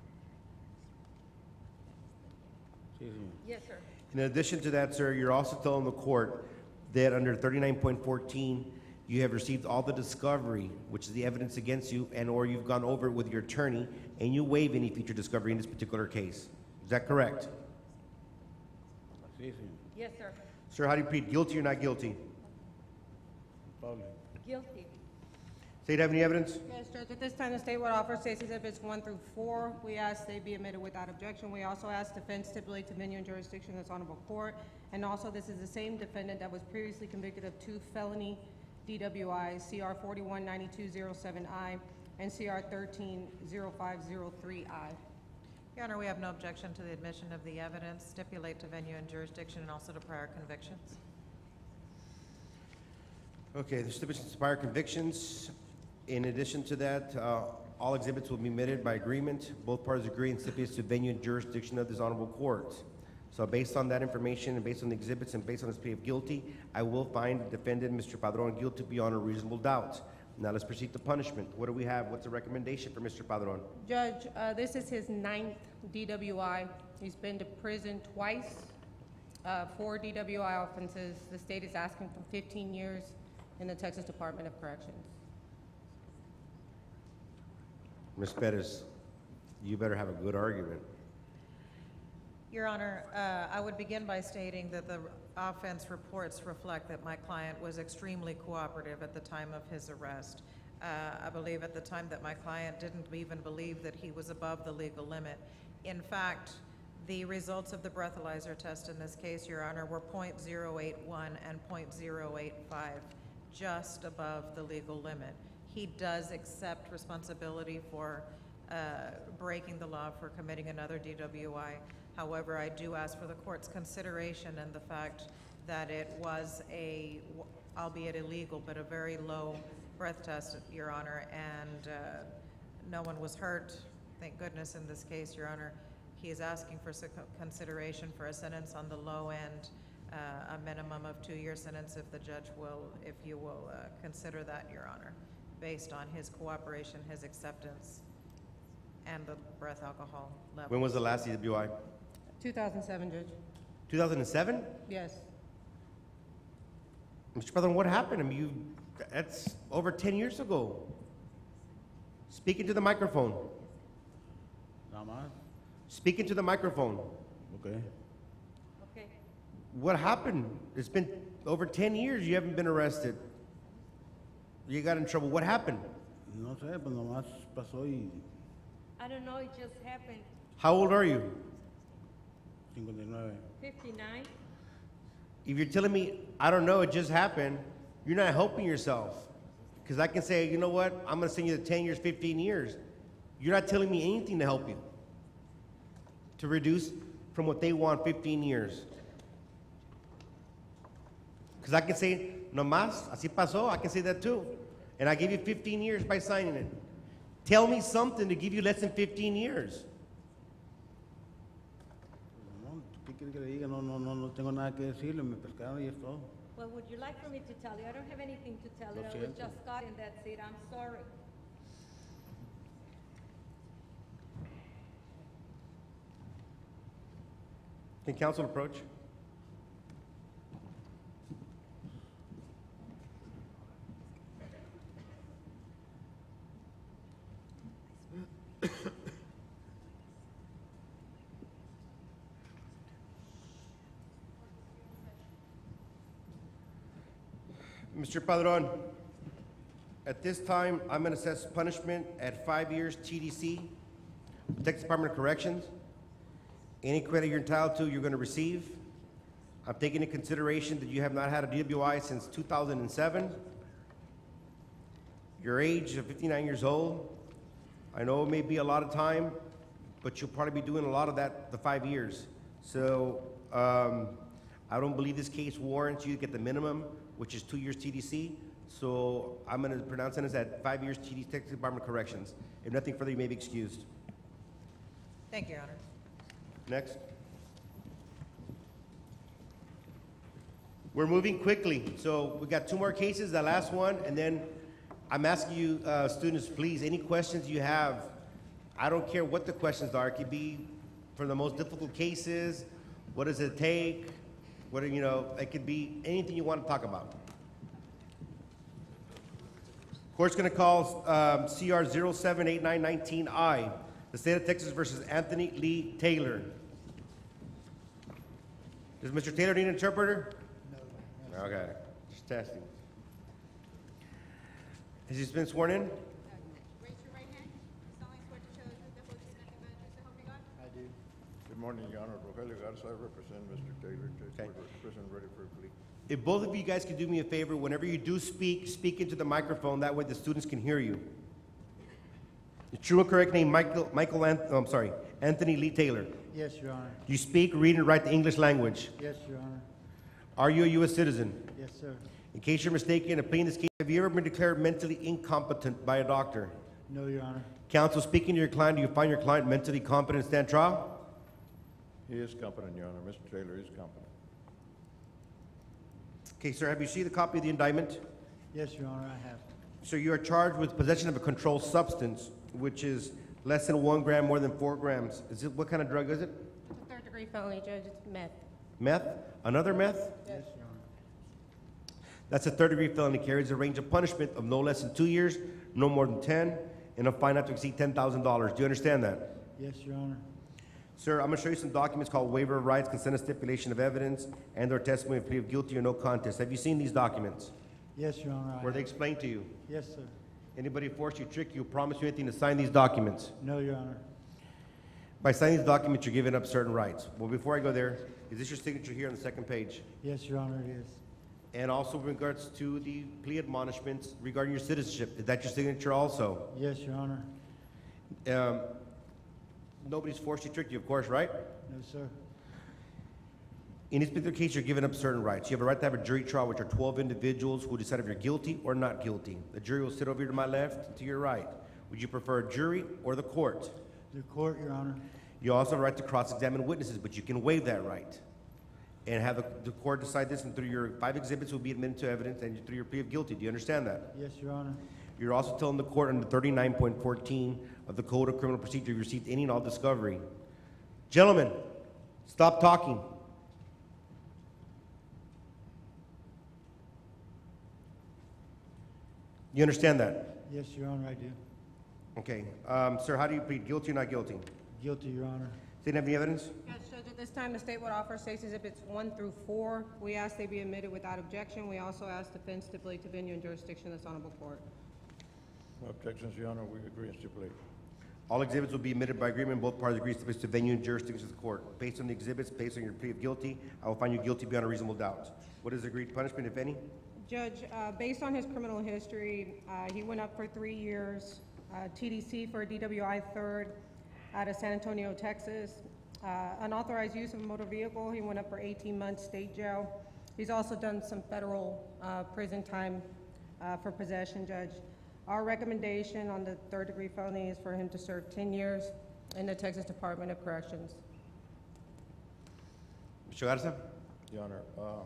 Sí, señor. Yes, sir. In addition to that, sir, you're also telling the court that under thirty-nine point fourteen, you have received all the discovery, which is the evidence against you, and or you've gone over it with your attorney, and you waive any future discovery in this particular case. Is that correct? Sí, señor. Yes, sir. Sir, how do you plead, guilty or not guilty? Culpable. Guilty. State, have any evidence? Yes, Judge, at this time, the state would offer states exhibits one through four. We ask they be admitted without objection. We also ask defense stipulate to venue and jurisdiction of this honorable court. And also, this is the same defendant that was previously convicted of two felony D W Is, C R forty-one ninety-two oh seven I and C R thirteen oh five oh three I. Your Honor, we have no objection to the admission of the evidence, stipulate to venue and jurisdiction, and also to prior convictions. Okay, the stipulations to prior convictions. In addition to that, uh, all exhibits will be admitted by agreement. Both parties agree and stipulates to venue and jurisdiction of this honorable court. So based on that information and based on the exhibits and based on his plea of guilty, I will find the defendant, Mister Padron, guilty beyond a reasonable doubt. Now let's proceed to punishment. What do we have? What's the recommendation for Mister Padron? Judge, uh, this is his ninth D W I. He's been to prison twice, uh, for D W I offenses. The state is asking for fifteen years in the Texas Department of Corrections. Miz Perez, you better have a good argument. Your Honor, uh, I would begin by stating that the offense reports reflect that my client was extremely cooperative at the time of his arrest. Uh, I believe at the time that my client didn't even believe that he was above the legal limit. In fact, the results of the breathalyzer test in this case, Your Honor, were point zero eight one and point zero eight five, just above the legal limit. He does accept responsibility for uh, breaking the law for committing another D W I. However, I do ask for the court's consideration and the fact that it was a, albeit illegal, but a very low breath test, Your Honor, and uh, no one was hurt, thank goodness, in this case, Your Honor. He is asking for some consideration for a sentence on the low end, uh, a minimum of two-year sentence if the judge will, if you will uh, consider that, Your Honor, based on his cooperation, his acceptance, and the breath alcohol level. When was the last D W I? two thousand seven, Judge. two thousand seven? Yes. Mister Padron, what happened? I mean, you, that's over ten years ago. Speak into the microphone. Nada más. Speak into the microphone. Okay. Okay. What happened? It's been over ten years you haven't been arrested. You got in trouble. What happened? No sé, pues nomás pasó y I don't know, it just happened. How old are you? cincuenta y nueve. fifty-nine? If you're telling me, I don't know, it just happened, you're not helping yourself. Because I can say, you know what, I'm going to send you to ten years, fifteen years. You're not telling me anything to help you. To reduce from what they want, fifteen years. Because I can say, no más, así pasó, I can say that too. And I give you fifteen years by signing it. Tell me something to give you less than fifteen years. No, ¿qué quiere que le diga? No, no, no, no tengo nada que decirle, me pescaron y es todo. What would you like for me to tell you? I don't have anything to tell you. Lo I was siento. just caught and that's it. I'm sorry. Can council approach? Mister Padron, at this time, I'm going to assess punishment at five years T D C, Texas Department of Corrections. Any credit you're entitled to, you're going to receive. I'm taking into consideration that you have not had a D W I since two thousand seven. Your age of fifty-nine years old. I know it may be a lot of time, but you'll probably be doing a lot of that the five years. So um, I don't believe this case warrants you to get the minimum, which is two years T D C. So I'm going to pronounce sentence at five years T D C, Texas Department of Corrections. If nothing further, you may be excused. Thank you, Your Honor. Next. We're moving quickly, so we got two more cases, the last one, and then I'm asking you, uh, students, please, any questions you have, I don't care what the questions are. It could be for the most difficult cases, what does it take, what are, you know, it could be anything you want to talk about. Court's going to call um, C R zero seven eight nine one nine I, the state of Texas versus Anthony Lee Taylor. Does Mister Taylor need an interpreter? No. Okay, just testing. Has he been sworn in? Raise your right hand. You solemnly swear to tell the truth, the whole truth, nothing but the truth, so help you God? I do. Good morning, Your Honor. Rogelio Garza, I represent Mister Taylor, Judge Okay. Court, prison ready for a plea. If both of you guys could do me a favor, whenever you do speak, speak into the microphone. That way the students can hear you. The true and correct name, Michael, Michael, An- oh, I'm sorry, Anthony Lee Taylor. Yes, Your Honor. You speak, read, and write the English language. Yes, Your Honor. Are you a U S citizen? Yes, sir. In case you're mistaken, a plea in this case, have you ever been declared mentally incompetent by a doctor? No, Your Honor. Counsel, speaking to your client, do you find your client mentally competent to stand trial? He is competent, Your Honor. Mister Taylor is competent. Okay, sir, have you seen the copy of the indictment? Yes, Your Honor, I have. So you are charged with possession of a controlled substance, which is less than one gram, more than four grams. Is it, what kind of drug is it? It's a third degree felony, Judge. It's meth. Meth? Another meth? Yes, Your Honor. That's a third degree felony, carries a range of punishment of no less than two years, no more than ten, and a fine not to exceed ten thousand dollars. Do you understand that? Yes, Your Honor. Sir, I'm gonna show you some documents called waiver of rights, consent of stipulation of evidence, and or testimony of plea of guilty or no contest. Have you seen these documents? Yes, Your Honor, I Were they have. explained to you? Yes, sir. Anybody force you, trick you, promise you anything to sign these documents? No, Your Honor. By signing these documents, you're giving up certain rights. Well, before I go there, is this your signature here on the second page? Yes, Your Honor, it is. And also in regards to the plea admonishments regarding your citizenship, is that your signature also? Yes, Your Honor. Um, nobody's forced you, tricked you, of course, right? No, sir. In this particular case, you're giving up certain rights. You have a right to have a jury trial, which are twelve individuals who decide if you're guilty or not guilty. The jury will sit over here to my left, to your right. Would you prefer a jury or the court? The court, Your Honor. You also have a right to cross-examine witnesses, but you can waive that right. And have the, the court decide this, and through your five exhibits will be admitted to evidence, and through your plea of guilty. Do you understand that? Yes, Your Honor. You're also telling the court under thirty-nine point fourteen of the Code of Criminal Procedure you received any and all discovery. Gentlemen, stop talking. You understand that? Yes, Your Honor, I do. Okay. Um, sir, how do you plead? Guilty or not guilty? Guilty, Your Honor. Didn't have any evidence? Yes, Judge, at this time, the state would offer states exhibits one through four. We ask they be admitted without objection. We also ask defense stipulate to venue and jurisdiction of this honorable court. No objections, Your Honor, we agree and stipulate. All exhibits will be admitted by agreement. Both parties agree to the venue and jurisdiction of the court. Based on the exhibits, based on your plea of guilty, I will find you guilty beyond a reasonable doubt. What is the agreed punishment, if any? Judge, uh, based on his criminal history, uh, he went up for three years, uh, T D C for a D W I third out of San Antonio, Texas. Uh, unauthorized use of a motor vehicle, he went up for eighteen months state jail. He's also done some federal uh, prison time uh, for possession, Judge. Our recommendation on the third degree felony is for him to serve ten years in the Texas Department of Corrections. Mister Garza? Your Honor, uh,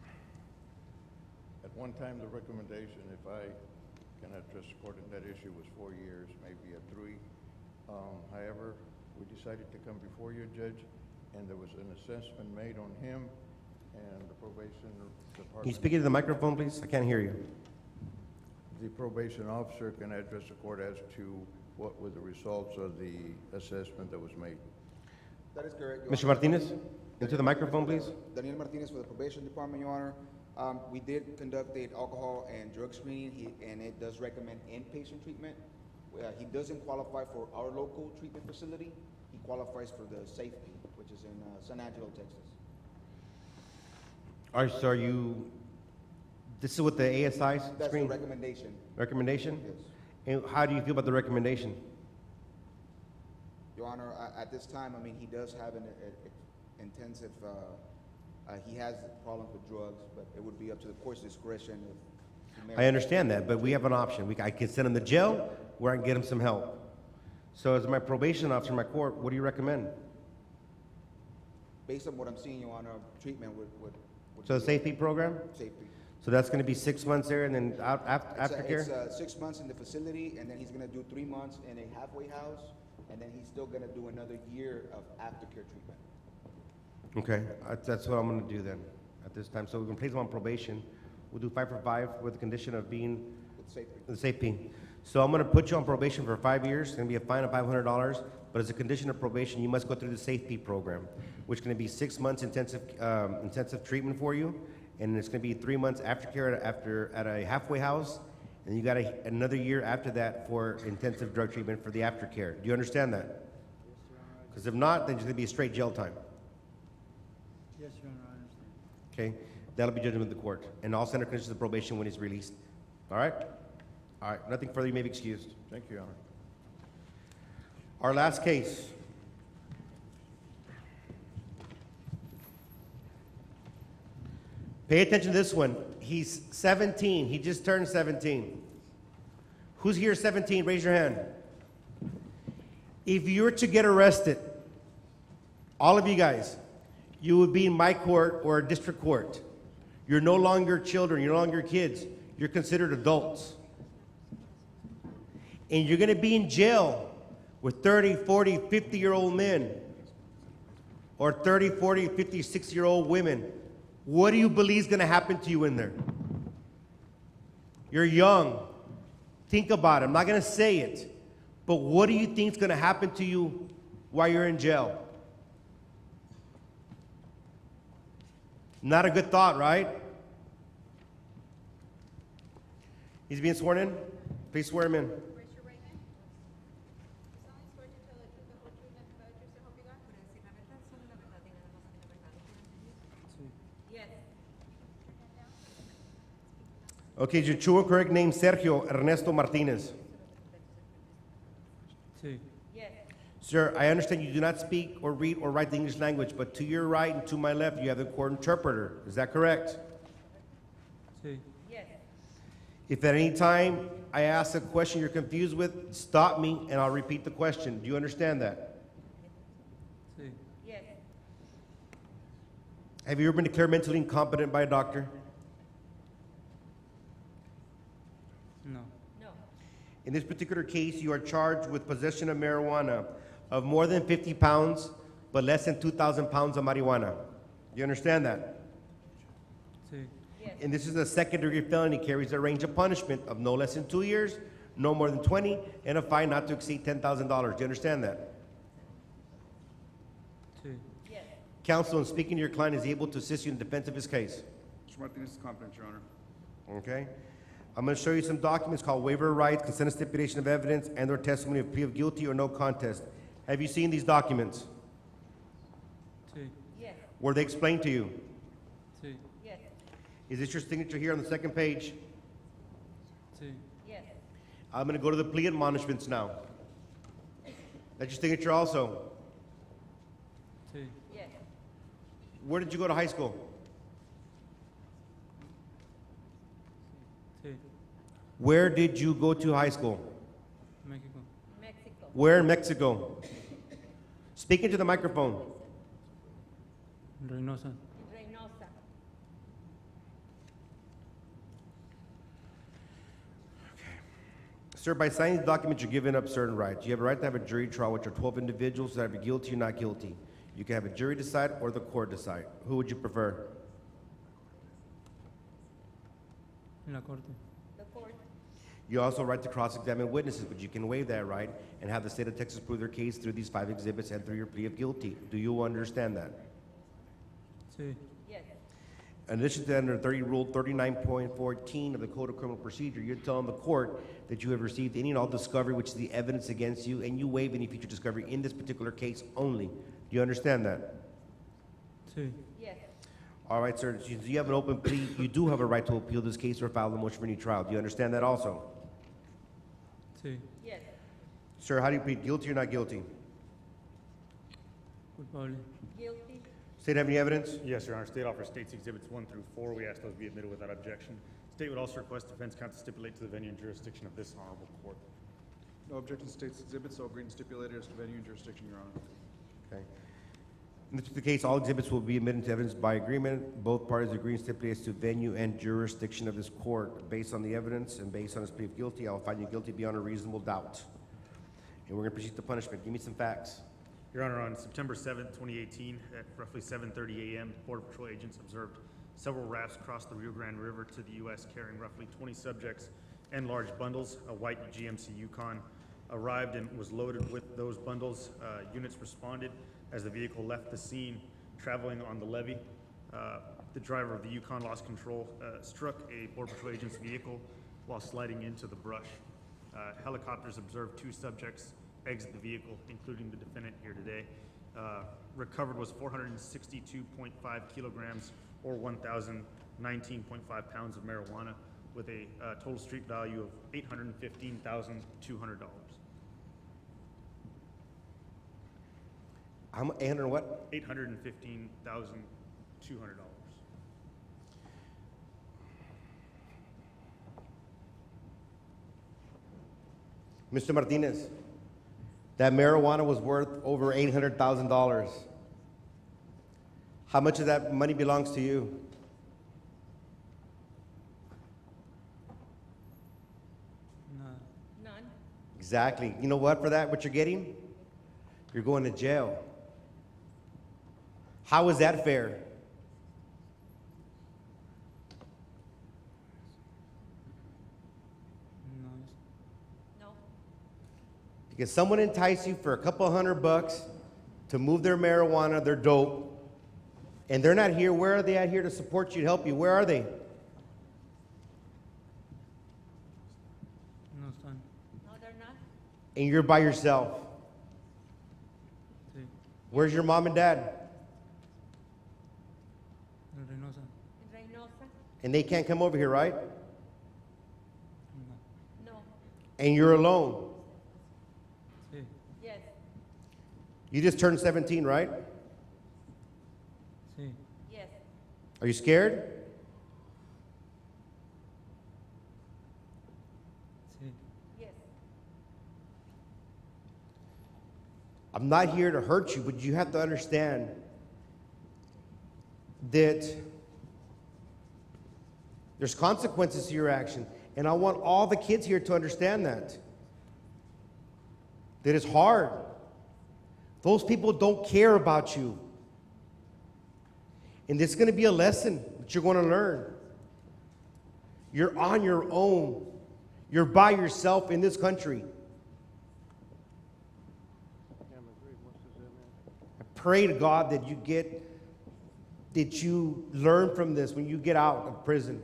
at one time, the recommendation, if I can address the court in that issue, was four years, maybe a three. Um, however, we decided to come before you, Judge, and there was an assessment made on him and the probation department. Can you speak into the microphone, please? I can't hear you. The probation officer can address the court as to what were the results of the assessment that was made. That is correct, Your Mister Honor. Martinez, into the microphone, please. Daniel Martinez for the probation department, Your Honor. Um, we did conduct the alcohol and drug screening, he, and it does recommend inpatient treatment. Uh, he doesn't qualify for our local treatment facility. He qualifies for the safety, which is in uh, San Angelo, Texas. All right, so are you, this is what the A S I That's the screen? recommendation. Recommendation? Yes. And how do you feel about the recommendation? Your Honor, uh, at this time, I mean, he does have an uh, uh, intensive, uh, uh, he has problems with drugs, but it would be up to the court's discretion if he I understand that, but we have an option. We, I can send him to jail, or I can get him some help. So as my probation officer in my court, what do you recommend? Based on what I'm seeing, Your Honor, treatment would, would. would So the be- safety program? Safety. So that's gonna be six months there and then out, after, It's, uh, aftercare? It's, uh, six months in the facility, and then he's gonna do three months in a halfway house, and then he's still gonna do another year of aftercare treatment. Okay, uh, that's what I'm gonna do then, at this time. So we're gonna place him on probation. We'll do five for five with the condition of being With safety. the safety. So I'm gonna put you on probation for five years. It's gonna be a fine of five hundred dollars, but as a condition of probation, you must go through the safety program, which is gonna be six months intensive, um, intensive treatment for you, and it's gonna be three months aftercare at- after, at a halfway house, and you got a, another year after that for intensive drug treatment for the aftercare. Do you understand that? Because if not, then it's gonna be a straight jail time. Yes, Your Honor, I understand. Okay, that'll be judgment of the court, and I'll send a condition of probation when he's released. All right? All right, nothing further, you may be excused. Thank you, Your Honor. Our last case. Pay attention to this one. He's seventeen, he just turned seventeen. Who's here seventeen? Raise your hand. If you were to get arrested, all of you guys, you would be in my court or a district court. You're no longer children, you're no longer kids. You're considered adults. And you're gonna be in jail with thirty, forty, fifty-year-old men or thirty, forty, fifty, sixty-year-old women. What do you believe is gonna happen to you in there? You're young. Think about it. I'm not gonna say it, but what do you think is gonna happen to you while you're in jail? Not a good thought, right? He's being sworn in. Please swear him in. Raise your right hand. Solemnly swear to tell the truth, the whole truth, nothing but the truth, so help you God? Yes. Okay, is your true and correct name Sergio Ernesto Martinez? Sí. Yes. Sir, I understand you do not speak or read or write the English language, but to your right and to my left, you have the court interpreter. Is that correct? Sí. Yes. If at any time I ask a question you're confused with, stop me and I'll repeat the question. Do you understand that? Sí. Yes. Have you ever been declared mentally incompetent by a doctor? No. No. In this particular case, you are charged with possession of marijuana of more than fifty pounds, but less than two thousand pounds of marijuana. Do you understand that? Sí. Yes. And this is a second-degree felony, carries a range of punishment of no less than two years, no more than twenty, and a fine not to exceed ten thousand dollars. Do you understand that? Sí. Yes. Counsel, in speaking to your client, is able to assist you in defense of his case. Mister Martinez is competent, Your Honor. Okay? I'm going to show you some documents called waiver of rights, consent of stipulation of evidence, and/or testimony of plea of guilty or no contest. Have you seen these documents? Sí. Yes. Were they explained to you? Sí. Yes. Is this your signature here on the second page? Sí. Yes. I'm going to go to the plea admonishments now. That's your signature also. Sí. Yes. Where did you go to high school? Sí. Where did you go to high school? México. Mexico. Where in Mexico? Speak into the microphone. Reynosa. Reynosa. Sir, by signing the document, you're giving up certain rights. You have a right to have a jury trial, which are twelve individuals that are guilty or not guilty. You can have a jury decide or the court decide. Who would you prefer? La corte. The court. You also have a right to cross-examine witnesses, but you can waive that right and have the state of Texas prove their case through these five exhibits and through your plea of guilty. Do you understand that? Sí. Yes. In addition to that, under thirty Rule thirty-nine point fourteen of the Code of Criminal Procedure, you're telling the court that you have received any and all discovery, which is the evidence against you, and you waive any future discovery in this particular case only. Do you understand that? Sí. Yes. All right, sir. Since you have an open plea, you do have a right to appeal this case or file a motion for new trial. Do you understand that also? Sí. Yes. Sir, how do you plead, guilty or not guilty? Culpable. Guilty. State have any evidence? Yes, Your Honor. State offers states exhibits one through four. We ask those be admitted without objection. State would also request defense counsel stipulate to the venue and jurisdiction of this honorable court. No objection to state's exhibits, so agreed and stipulated as to venue and jurisdiction, Your Honor. Okay. In this case, all exhibits will be admitted to evidence by agreement. Both parties agree and stipulate as to venue and jurisdiction of this court. Based on the evidence and based on his plea of guilty, I will find you guilty beyond a reasonable doubt. And we're going to proceed to punishment. Give me some facts. Your Honor, on September seventh, twenty eighteen, at roughly seven thirty a m, Border Patrol agents observed several rafts cross the Rio Grande River to the U S carrying roughly twenty subjects and large bundles. A white G M C Yukon arrived and was loaded with those bundles. Uh, units responded as the vehicle left the scene traveling on the levee. Uh, the driver of the Yukon lost control, uh, struck a Border Patrol agent's vehicle while sliding into the brush. Uh, helicopters observed two subjects exit the vehicle, including the defendant here today. Uh, recovered was four hundred sixty-two point five kilograms or one thousand nineteen point five pounds of marijuana with a uh, total street value of eight hundred fifteen thousand two hundred dollars. How much, eight hundred what? eight hundred fifteen thousand two hundred dollars. Mister Martinez, that marijuana was worth over eight hundred thousand dollars. How much of that money belongs to you? Nada. None. Exactly. You know what, for that, what you're getting? You're going to jail. How is that fair? No. No. Because someone enticed you for a couple hundred bucks to move their marijuana, their dope, and they're not here. Where are they at here to support you, to help you? Where are they? No están. No, they're not. And you're by yourself. Sí. Where's your mom and dad? En Reynosa. In Reynosa. And they can't come over here, right? No. No. And you're alone. Sí. Yes. You just turned seventeen, right? Sí. Yes. Are you scared? Sí. Yes. I'm not here to hurt you, but you have to understand that there's consequences to your action. And I want all the kids here to understand that. That it's hard. Those people don't care about you. And this is going to be a lesson that you're going to learn. You're on your own. You're by yourself in this country. I pray to God that you get, that you learn from this when you get out of prison.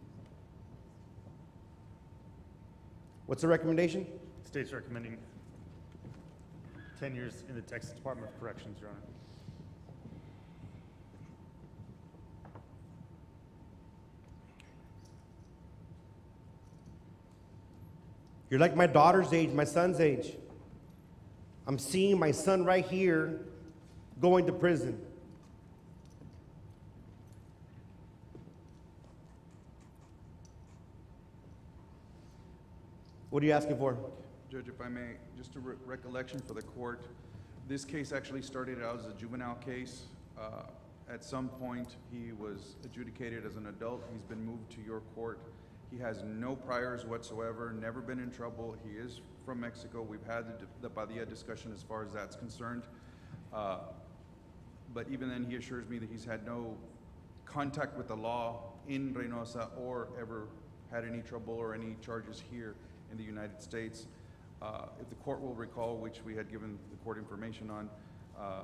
What's the recommendation? State's recommending ten years in the Texas Department of Corrections, Your Honor. You're like my daughter's age, my son's age. I'm seeing my son right here going to prison. What are you asking for? Judge, if I may, just a re- recollection for the court. This case actually started out as a juvenile case. Uh, At some point, he was adjudicated as an adult. He's been moved to your court. He has no priors whatsoever, never been in trouble. He is from Mexico. We've had the, the Padilla discussion as far as that's concerned. Uh, But even then, he assures me that he's had no contact with the law in Reynosa or ever had any trouble or any charges here in the United States. Uh, If the court will recall, which we had given the court information on, uh,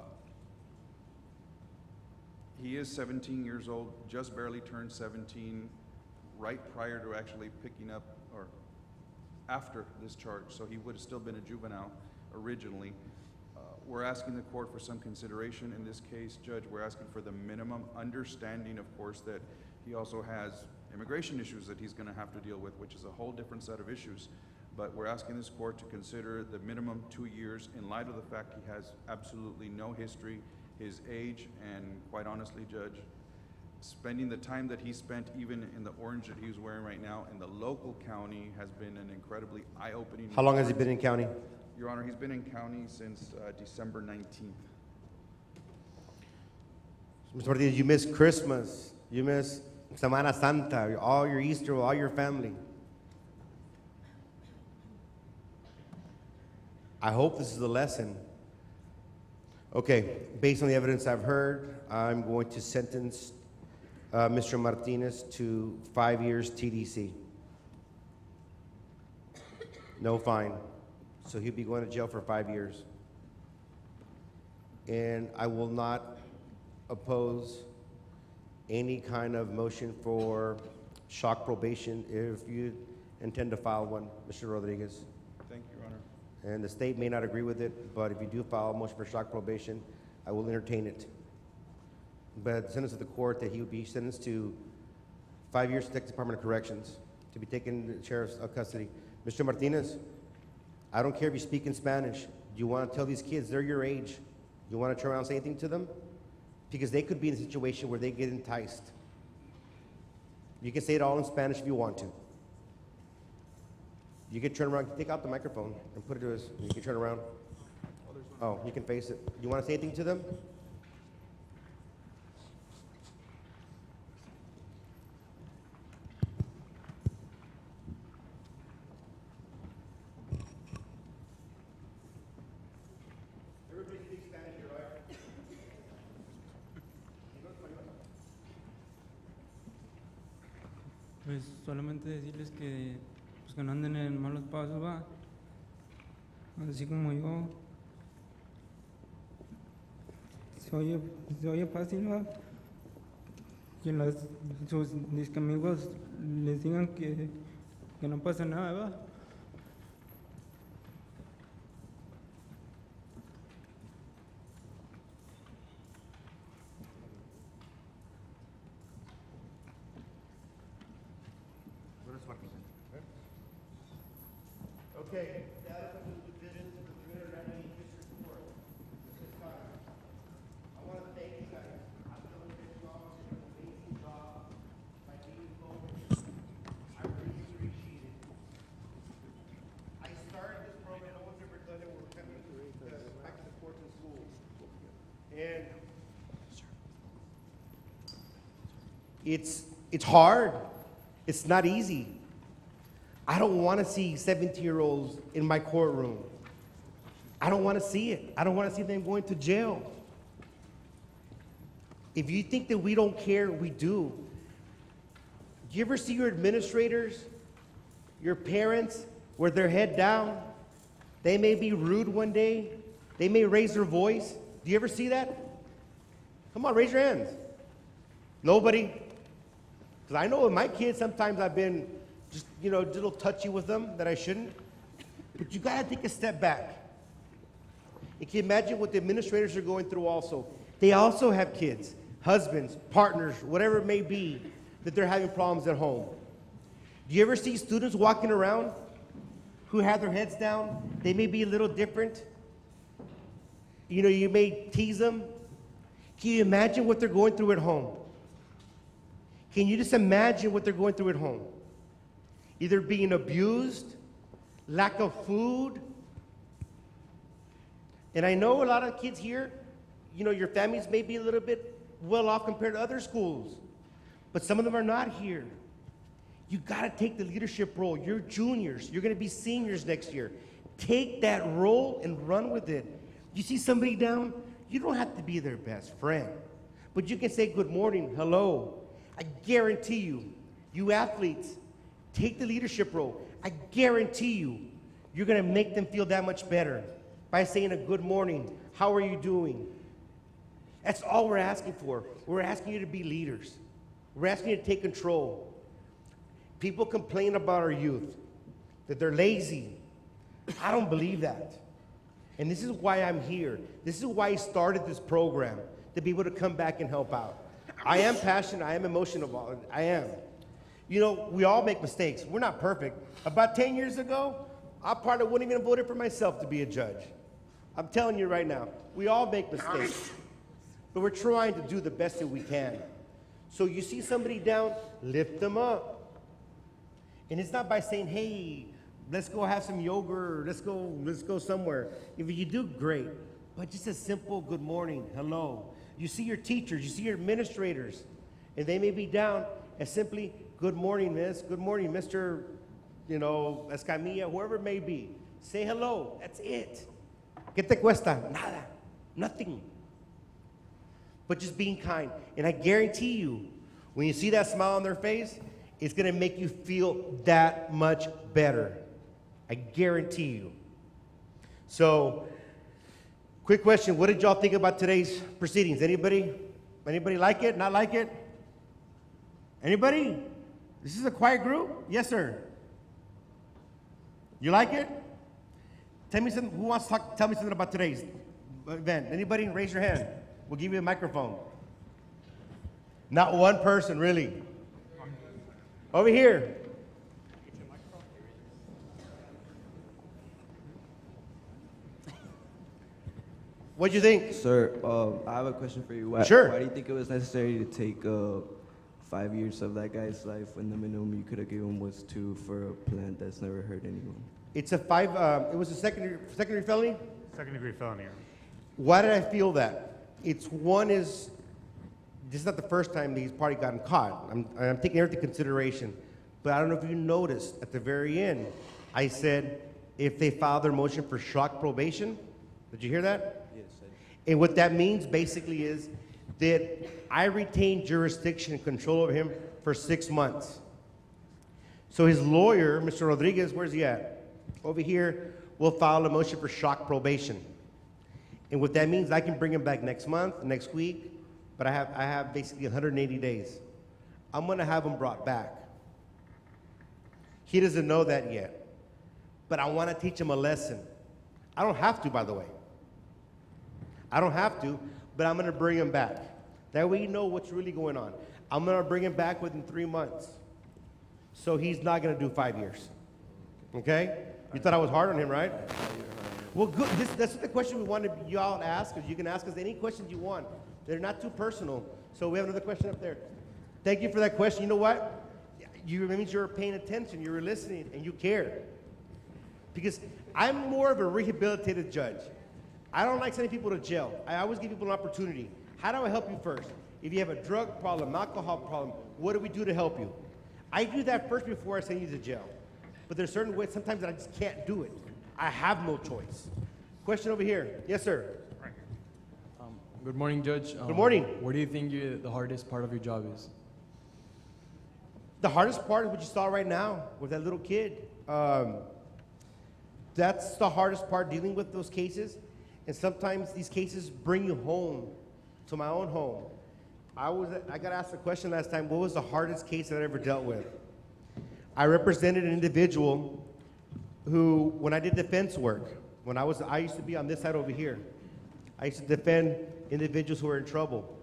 he is seventeen years old, just barely turned seventeen, right prior to actually picking up, or after this charge, so he would have still been a juvenile originally. Uh, We're asking the court for some consideration in this case, Judge. We're asking for the minimum, understanding, of course, that he also has immigration issues that he's gonna have to deal with, which is a whole different set of issues. But we're asking this court to consider the minimum two years in light of the fact he has absolutely no history, his age, and quite honestly, Judge, spending the time that he spent even in the orange that he's wearing right now in the local county has been an incredibly eye-opening. How long has he been in county? Your Honor, he's been in county since uh, December nineteenth. Mister Martinez, you miss Christmas. You miss Semana Santa, all your Easter, all your family. I hope this is a lesson. Okay, based on the evidence I've heard, I'm going to sentence uh, Mister Martinez to five years T D C. No fine. So he'll be going to jail for five years. And I will not oppose any kind of motion for shock probation if you intend to file one, Mister Rodriguez. Thank you, Your Honor. And the state may not agree with it, but if you do file a motion for shock probation, I will entertain it. But sentence of the court that he would be sentenced to five years to Texas Department of Corrections to be taken to sheriff's uh, custody. Mister Martinez, I don't care if you speak in Spanish. Do you want to tell these kids they're your age? You want to turn around and say anything to them? Because they could be in a situation where they get enticed. You can say it all in Spanish if you want to. You can turn around, take out the microphone and put it to his, you can turn around. Oh, you can face it. You want to say anything to them? Everybody speaks Spanish here, right? Pues solamente decirles que, pues que no anden en malos pasos, va. Así como yo. Se oye, se oye fácil, va. Que las, sus mis amigos les digan que, que no pasa nada, va. Okay, that concludes the business of the three hundred ninety District Court. This is time. I want to thank you guys. I feel like you all did an amazing job by being focused. I really appreciate it. It's, it's hard. It's not easy. I don't want to see seventeen-year-olds in my courtroom. I don't want to see it. I don't want to see them going to jail. If you think that we don't care, we do. Do you ever see your administrators, your parents, with their head down? They may be rude one day. They may raise their voice. Do you ever see that? Come on, raise your hands. Nobody? Because I know with my kids, sometimes I've been just, you know, a little touchy with them that I shouldn't. But you got to take a step back. And can you imagine what the administrators are going through also? They also have kids, husbands, partners, whatever it may be, that they're having problems at home. Do you ever see students walking around who have their heads down? They may be a little different. You know, you may tease them. Can you imagine what they're going through at home? Can you just imagine what they're going through at home? Either being abused, lack of food. And I know a lot of kids here, you know, your families may be a little bit well off compared to other schools, but some of them are not here. You got to take the leadership role. You're juniors. You're going to be seniors next year. Take that role and run with it. You see somebody down, you don't have to be their best friend, but you can say good morning, hello. I guarantee you, you athletes, take the leadership role. I guarantee you, you're going to make them feel that much better by saying a good morning, how are you doing? That's all we're asking for. We're asking you to be leaders. We're asking you to take control. People complain about our youth, that they're lazy. I don't believe that. And this is why I'm here. This is why I started this program, to be able to come back and help out. I am passionate, I am emotional about it, I am. You know, we all make mistakes. We're not perfect. About ten years ago, I probably wouldn't even have voted for myself to be a judge. I'm telling you right now, we all make mistakes. But we're trying to do the best that we can. So you see somebody down, lift them up. And it's not by saying, hey, let's go have some yogurt, or let's go, let's go somewhere. If you do, great. But just a simple good morning, hello. You see your teachers, you see your administrators, and they may be down as simply, good morning, miss, good morning, Mister, you know, Escamilla, whoever it may be. Say hello, that's it. ¿Qué te cuesta? Nada, nothing. But just being kind. And I guarantee you, when you see that smile on their face, it's gonna make you feel that much better. I guarantee you. So, quick question, what did y'all think about today's proceedings? Anybody? Anybody like it, not like it? Anybody? This is a quiet group? Yes, sir. You like it? Tell me something, who wants to talk, tell me something about today's event? Anybody? Raise your hand. We'll give you a microphone. Not one person, really. Over here. What'd you think? Sir, um, I have a question for you. Why, Sure. Why do you think it was necessary to take uh, five years of that guy's life when the minimum you could have given was two for a plant that's never hurt anyone? It's a five, uh, it was a secondary, secondary felony? Second degree felony. Why did I feel that? It's one is, this is not the first time that he's probably gotten caught. I'm, I'm taking everything into consideration. But I don't know if you noticed at the very end, I said, if they file their motion for shock probation, did you hear that? Yes, I And what that means basically is that I retain jurisdiction and control over him for six months. So his lawyer, Mister Rodriguez, where's he at? Over here, will file a motion for shock probation. And what that means, I can bring him back next month, next week, but I have, I have basically one hundred eighty days. I'm gonna have him brought back. He doesn't know that yet, but I wanna teach him a lesson. I don't have to, by the way. I don't have to, but I'm gonna bring him back. That way you know what's really going on. I'm gonna bring him back within three months. So he's not gonna do five years, okay? You thought I was hard on him, right? Well, good. This, that's the question we wanted y'all to ask us. You can ask us any questions you want. They're not too personal. So we have another question up there. Thank you for that question. You know what? You, it means you're paying attention, you were listening, and you care. Because I'm more of a rehabilitated judge. I don't like sending people to jail. I always give people an opportunity. How do I help you first? If you have a drug problem, alcohol problem, what do we do to help you? I do that first before I send you to jail. But there's certain ways, sometimes that I just can't do it. I have no choice. Question over here. Yes, sir. Um, good morning, Judge. Um, Good morning. What do you think you, the hardest part of your job is? The hardest part is what you saw right now with that little kid. Um, that's the hardest part, dealing with those cases. And sometimes these cases bring you home, to my own home. I was I got asked a question last time, what was the hardest case that I ever dealt with? I represented an individual who, when I did defense work, when I was, I used to be on this side over here. I used to defend individuals who were in trouble.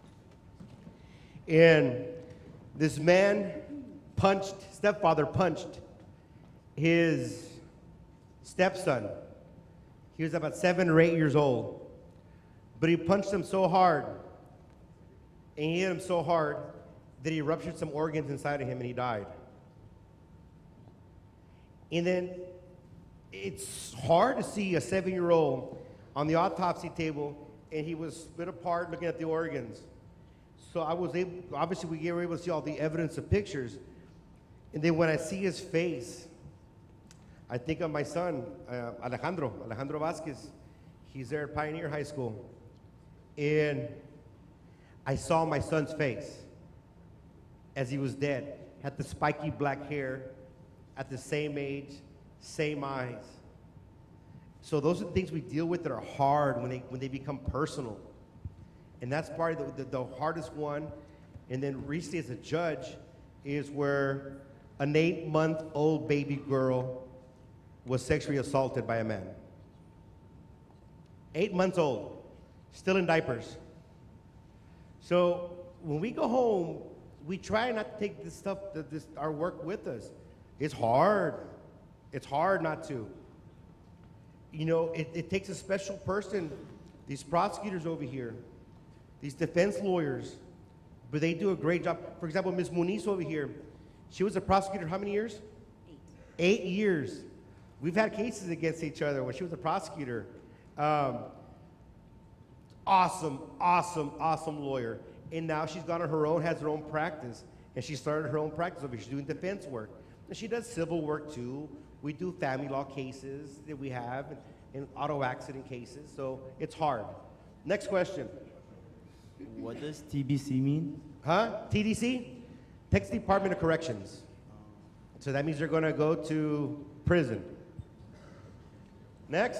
And this man punched, stepfather punched his stepson. He was about seven or eight years old. But he punched him so hard, and he hit him so hard, that he ruptured some organs inside of him and he died. And then it's hard to see a seven-year-old on the autopsy table, and he was split apart looking at the organs. So I was able, obviously we were able to see all the evidence of pictures. And then when I see his face, I think of my son, uh, Alejandro, Alejandro Vasquez. He's there at Pioneer High School. And I saw my son's face as he was dead. Had the spiky black hair, at the same age, same eyes. So those are the things we deal with that are hard when they, when they become personal. And that's probably the, the, the hardest one. And then recently as a judge is where an eight-month-old baby girl was sexually assaulted by a man. Eight months old, still in diapers. So when we go home, we try not to take this stuff, this, our work with us. It's hard. It's hard not to. You know, it, it takes a special person, these prosecutors over here, these defense lawyers, but they do a great job. For example, Miz Muniz over here, she was a prosecutor how many years? Eight. Eight years. We've had cases against each other when she was a prosecutor. Um, awesome, awesome, awesome lawyer. And now she's gone on her own, has her own practice, and she started her own practice over here. She's doing defense work. And she does civil work too. We do family law cases that we have, and, and auto accident cases, so it's hard. Next question. What does T B C mean? Huh? T D C? Texas Department of Corrections. So that means they're gonna go to prison. Next.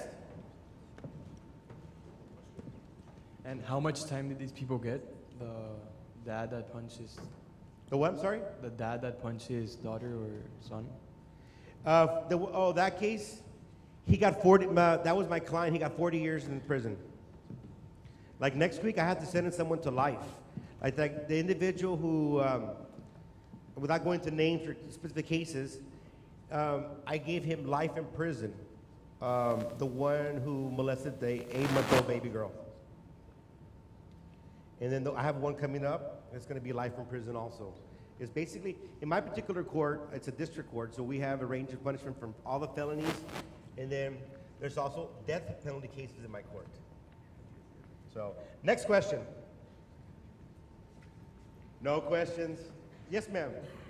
And how much time did these people get? The dad that punches. The what, I'm sorry? The dad that punched his daughter or son? Uh, the, oh, that case, he got forty, uh, that was my client, he got forty years in prison. Like next week, I have to sentence someone to life. Like, like the individual who, um, without going into names or specific cases, um, I gave him life in prison. Um, the one who molested the eight-month-old baby girl. And then the, I have one coming up, it's gonna be life in prison also. It's basically, in my particular court, it's a district court, so we have a range of punishment from all the felonies, and then there's also death penalty cases in my court. So, next question. No questions? Yes, ma'am.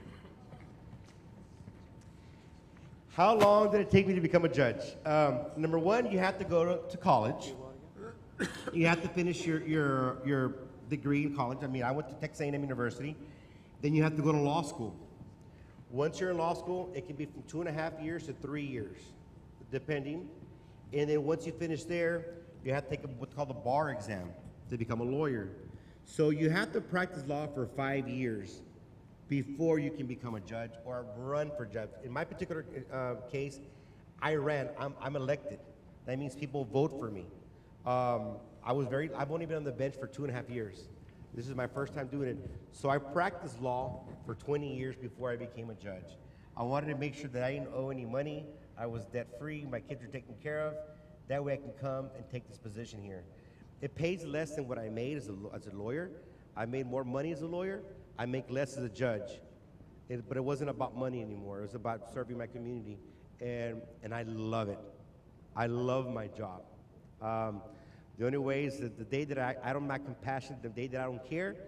How long did it take me to become a judge? Um, number one, you have to go to, to college. You have to finish your, your, your degree in college. I mean, I went to Texas A and M University. Then you have to go to law school. Once you're in law school, it can be from two and a half years to three years, depending. And then once you finish there, you have to take a, what's called the bar exam to become a lawyer. So you have to practice law for five years before you can become a judge or run for judge. In my particular uh, case, I ran. I'm, I'm elected. That means people vote for me. Um, I was very. I've only been on the bench for two and a half years. This is my first time doing it. So I practiced law for twenty years before I became a judge. I wanted to make sure that I didn't owe any money. I was debt-free. My kids are taken care of. That way I can come and take this position here. It pays less than what I made as a, as a lawyer. I made more money as a lawyer. I make less as a judge. It, but it wasn't about money anymore. It was about serving my community. And, and I love it. I love my job. Um, the only way is that the day that I, I don't, I'm not compassionate, the day that I don't care,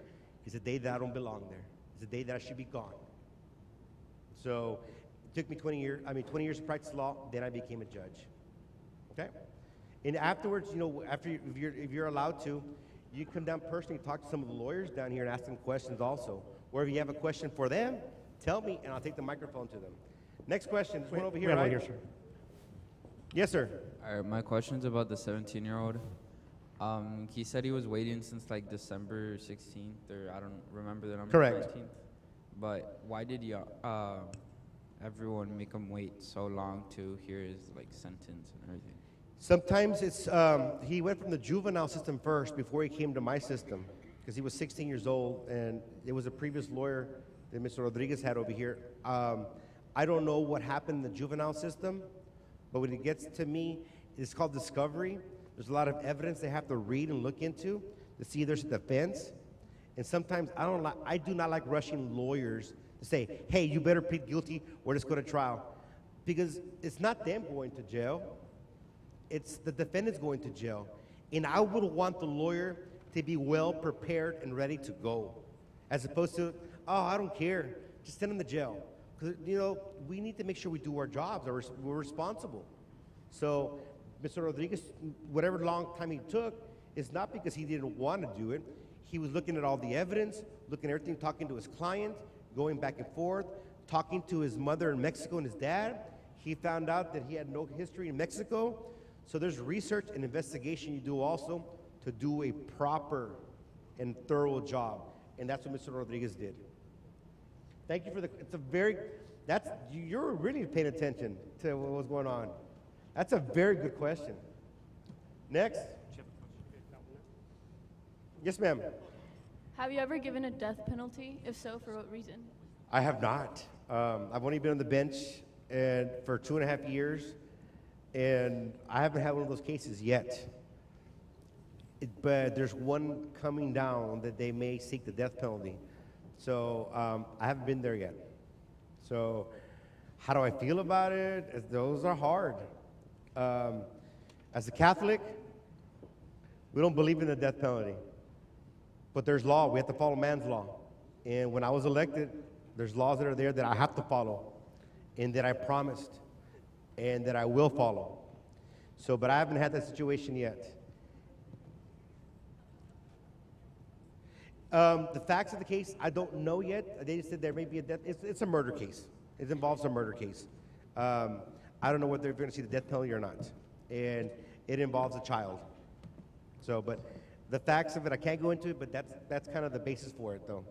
It's the day that I don't belong there. It's the day that I should be gone. So it took me twenty years, I mean, twenty years to practice law, then I became a judge. Okay? And afterwards, you know, after you, if you're, if you're allowed to, you come down personally, talk to some of the lawyers down here and ask them questions also. Or if you have a question for them, tell me and I'll take the microphone to them. Next question, this one over here, we have right? one here, sir. Yes, sir. All right, my question's about the seventeen-year-old. Um, he said he was waiting since like December sixteenth, or I don't remember the number. Correct. nineteenth. But why did you, uh, everyone make him wait so long to hear his like sentence and everything? Sometimes it's, um, he went from the juvenile system first before he came to my system, because he was sixteen years old, and it was a previous lawyer that Mister Rodriguez had over here. Um, I don't know what happened in the juvenile system, but when it gets to me, it's called discovery. There's a lot of evidence they have to read and look into to see there's a defense. And sometimes I don't like, I do not like rushing lawyers to say, hey, you better plead guilty or let's go to trial. Because it's not them going to jail, it's the defendants going to jail. And I would want the lawyer to be well prepared and ready to go, as opposed to, oh, I don't care, just send them to jail. Because, you know, we need to make sure we do our jobs, or we're responsible. So Mister Rodriguez, whatever long time he took, it's not because he didn't want to do it. He was looking at all the evidence, looking at everything, talking to his client, going back and forth, talking to his mother in Mexico and his dad. He found out that he had no history in Mexico. So there's research and investigation you do also to do a proper and thorough job. And that's what Mister Rodriguez did. Thank you for the, it's a very, that's, you're really paying attention to what was going on. That's a very good question. Next. Yes, ma'am. Have you ever given a death penalty? If so, for what reason? I have not. Um, I've only been on the bench and for two and a half years, and I haven't had one of those cases yet. It, but there's one coming down that they may seek the death penalty. So um, I haven't been there yet. So how do I feel about it? Those are hard. Um, as a Catholic, we don't believe in the death penalty. But there's law. We have to follow man's law. And when I was elected, there's laws that are there that I have to follow and that I promised and that I will follow. So, but I haven't had that situation yet. Um, the facts of the case, I don't know yet. They just said there may be a death. It's, it's a murder case. It involves a murder case. Um, I don't know whether they're going to see the death penalty or not. And it involves a child. So, but the facts of it, I can't go into it, but that's, that's kind of the basis for it, though.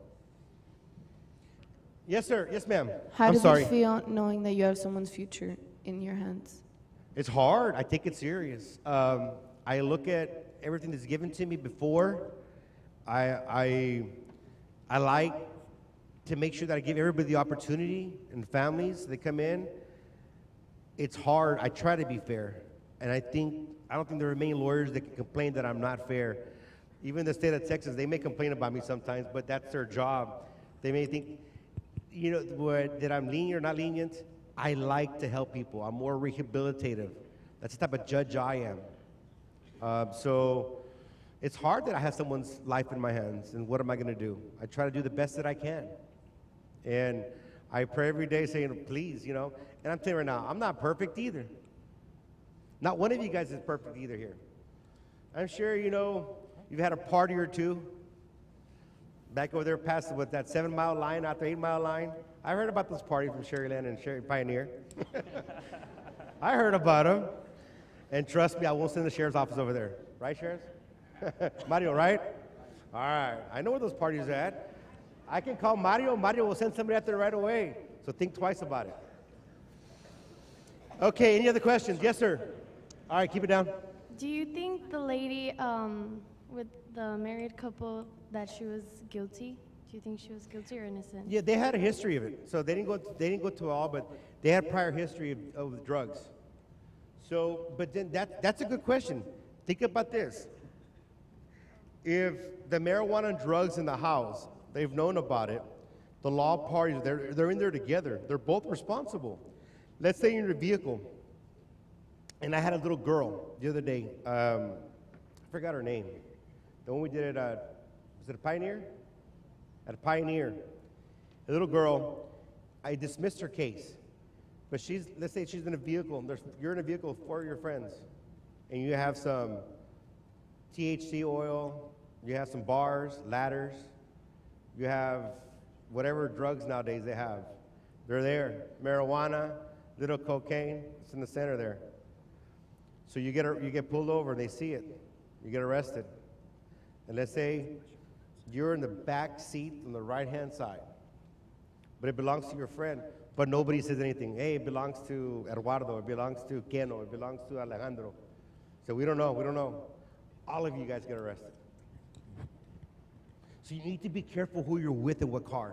Yes, sir. Yes, ma'am. How I'm does sorry. it feel knowing that you have someone's future in your hands? It's hard. I take it serious. Um, I look at everything that's given to me before. I, I, I like to make sure that I give everybody the opportunity and families that come in. It's hard. I try to be fair. And I think, I don't think there are many lawyers that can complain that I'm not fair. Even the state of Texas, they may complain about me sometimes, but that's their job. They may think, you know, what, that I'm lenient or not lenient. I like to help people. I'm more rehabilitative. That's the type of judge I am. Um, so it's hard that I have someone's life in my hands, and what am I going to do? I try to do the best that I can. And I pray every day saying, please, you know. And I'm telling you right now, I'm not perfect either. Not one of you guys is perfect either here. I'm sure, you know, you've had a party or two back over there past what, that seven mile line, out the eight mile line. I heard about those parties from Sharyland and Sherry Pioneer. I heard about them. And trust me, I won't send the sheriff's office over there. Right, Sheriff? Mario, right? All right. I know where those parties are at. I can call Mario. Mario will send somebody out there right away. So think twice about it. Okay, any other questions? Yes, sir. All right, keep it down. Do you think the lady um, with the married couple, that she was guilty? Do you think she was guilty or innocent? Yeah, they had a history of it. So they didn't go. They didn't go to all, but they had prior history of, of drugs. So, but then that that's a good question. Think about this. If the marijuana and drugs in the house, they've known about it, the law parties, they're they're in there together. They're both responsible. Let's say you're in a vehicle, and I had a little girl the other day. Um, I forgot her name. The one we did at, uh, was it a Pioneer? at Pioneer. A little girl, I dismissed her case. But she's, let's say she's in a vehicle, there's, you're in a vehicle with four of your friends, and you have some T H C oil, you have some bars, ladders, you have whatever drugs nowadays they have. They're there. Marijuana, little cocaine, it's in the center there. So you get, you get pulled over, and they see it. You get arrested. And let's say you're in the back seat on the right-hand side, but it belongs to your friend, but nobody says anything. Hey, it belongs to Eduardo, it belongs to Keno, it belongs to Alejandro. So we don't know, we don't know. All of you guys get arrested. So you need to be careful who you're with and what car.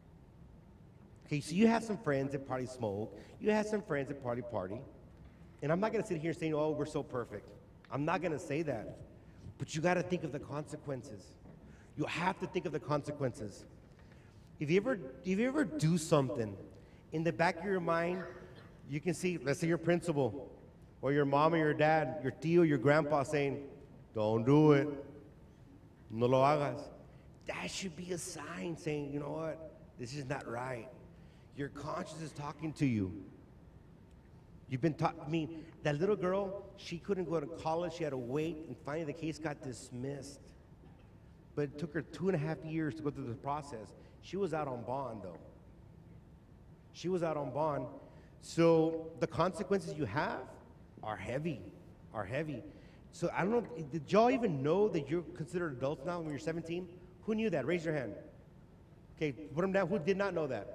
Okay, so you have some friends that party smoke, you have some friends that party party, and I'm not gonna sit here saying, oh, we're so perfect. I'm not gonna say that, but you gotta think of the consequences. You have to think of the consequences. If you ever, if you ever do something, in the back of your mind, you can see, let's say your principal, or your mom or your dad, your tío, your grandpa saying, don't do it, no lo hagas. That should be a sign saying, you know what, this is not right. Your conscience is talking to you. You've been taught, I mean, that little girl, she couldn't go to college, she had to wait, and finally the case got dismissed. But it took her two and a half years to go through the process. She was out on bond, though. She was out on bond. So the consequences you have are heavy, are heavy. So I don't know, did y'all even know that you're considered adults now when you're seventeen? Who knew that? Raise your hand. Okay, put them down. Who did not know that?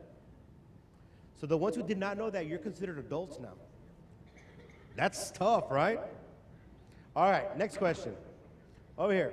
So the ones who did not know that, you're considered adults now. That's tough, right? All right, next question. Over here.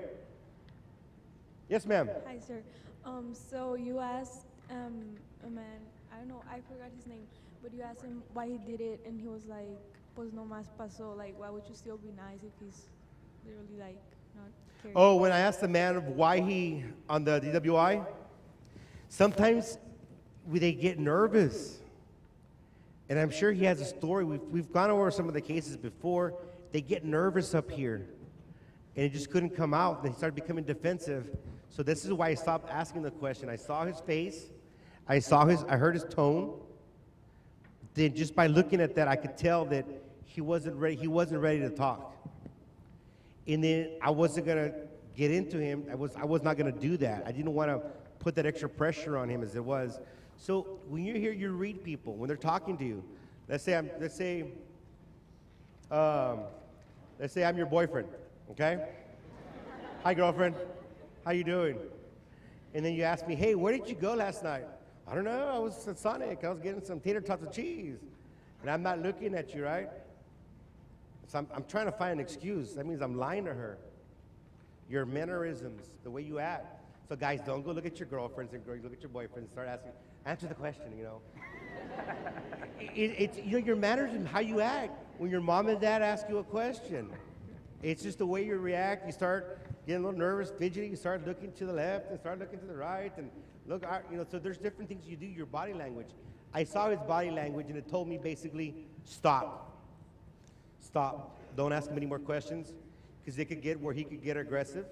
Yes, ma'am. Hi, sir. Um, so you asked um, a man, I don't know, I forgot his name, but you asked him why he did it, and he was like, pues no más pasó, like, why would you still be nice if he's literally, like, not caring? Oh, when I asked the man of why he, on the D W I, sometimes we, they get nervous. And I'm sure he has a story. We've, we've gone over some of the cases before. They get nervous up here. And it just couldn't come out. And he started becoming defensive. So this is why I stopped asking the question. I saw his face. I saw his, I heard his tone. Then just by looking at that, I could tell that he wasn't ready, he wasn't ready to talk. And then I wasn't gonna get into him. I was, I was not gonna do that. I didn't wanna put that extra pressure on him as it was. So when you're here, you read people, when they're talking to you. Let's say I'm, let's say, um, let's say I'm your boyfriend, okay? Hi, girlfriend. How you doing? And then you ask me, hey, where did you go last night? I don't know, I was at Sonic. I was getting some tater tots with cheese. And I'm not looking at you, right? So I'm, I'm trying to find an excuse. That means I'm lying to her. Your mannerisms, the way you act. So guys, don't go look at your girlfriends and go look at your boyfriends. Start asking, answer the question, you know. it, it's, you know, your manners and how you act when your mom and dad ask you a question. It's just the way you react. You start getting a little nervous, fidgety. You start looking to the left and start looking to the right. And look, you know, so there's different things you do, your body language. I saw his body language and it told me basically, stop. Stop. Don't ask him any more questions because it could get where he could get aggressive.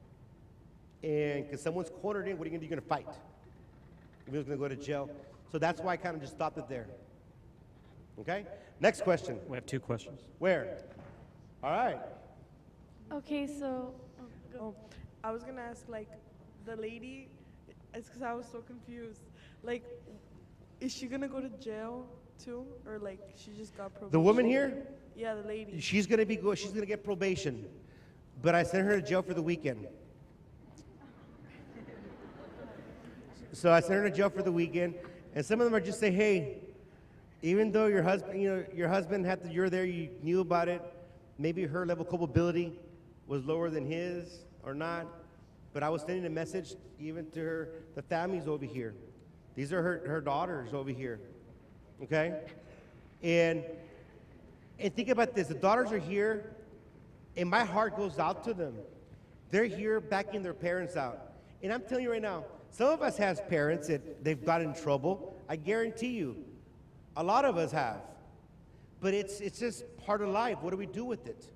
And because someone's cornered in, what are you going to do? You're going to fight. You're going to go to jail. So that's why I kind of just stopped it there. Okay? Next question. We have two questions. Where? All right. Okay, so. Oh, I was gonna ask, like, the lady, it's because I was so confused. Like, is she gonna go to jail too, or like she just got probation? The woman here? Yeah, the lady. She's going to be go. She's going to get probation, but I sent her to jail for the weekend. So I sent her to jail for the weekend, and some of them are just say, hey, even though your husband, you know, your husband had to, you're there, you knew about it. Maybe her level of culpability was lower than his or not, but I was sending a message even to her, the families over here. These are her, her daughters over here, okay? And, and think about this, the daughters are here, and my heart goes out to them. They're here backing their parents out. And I'm telling you right now, some of us has parents that they've got in trouble. I guarantee you, a lot of us have. But it's, it's just part of life. What do we do with it?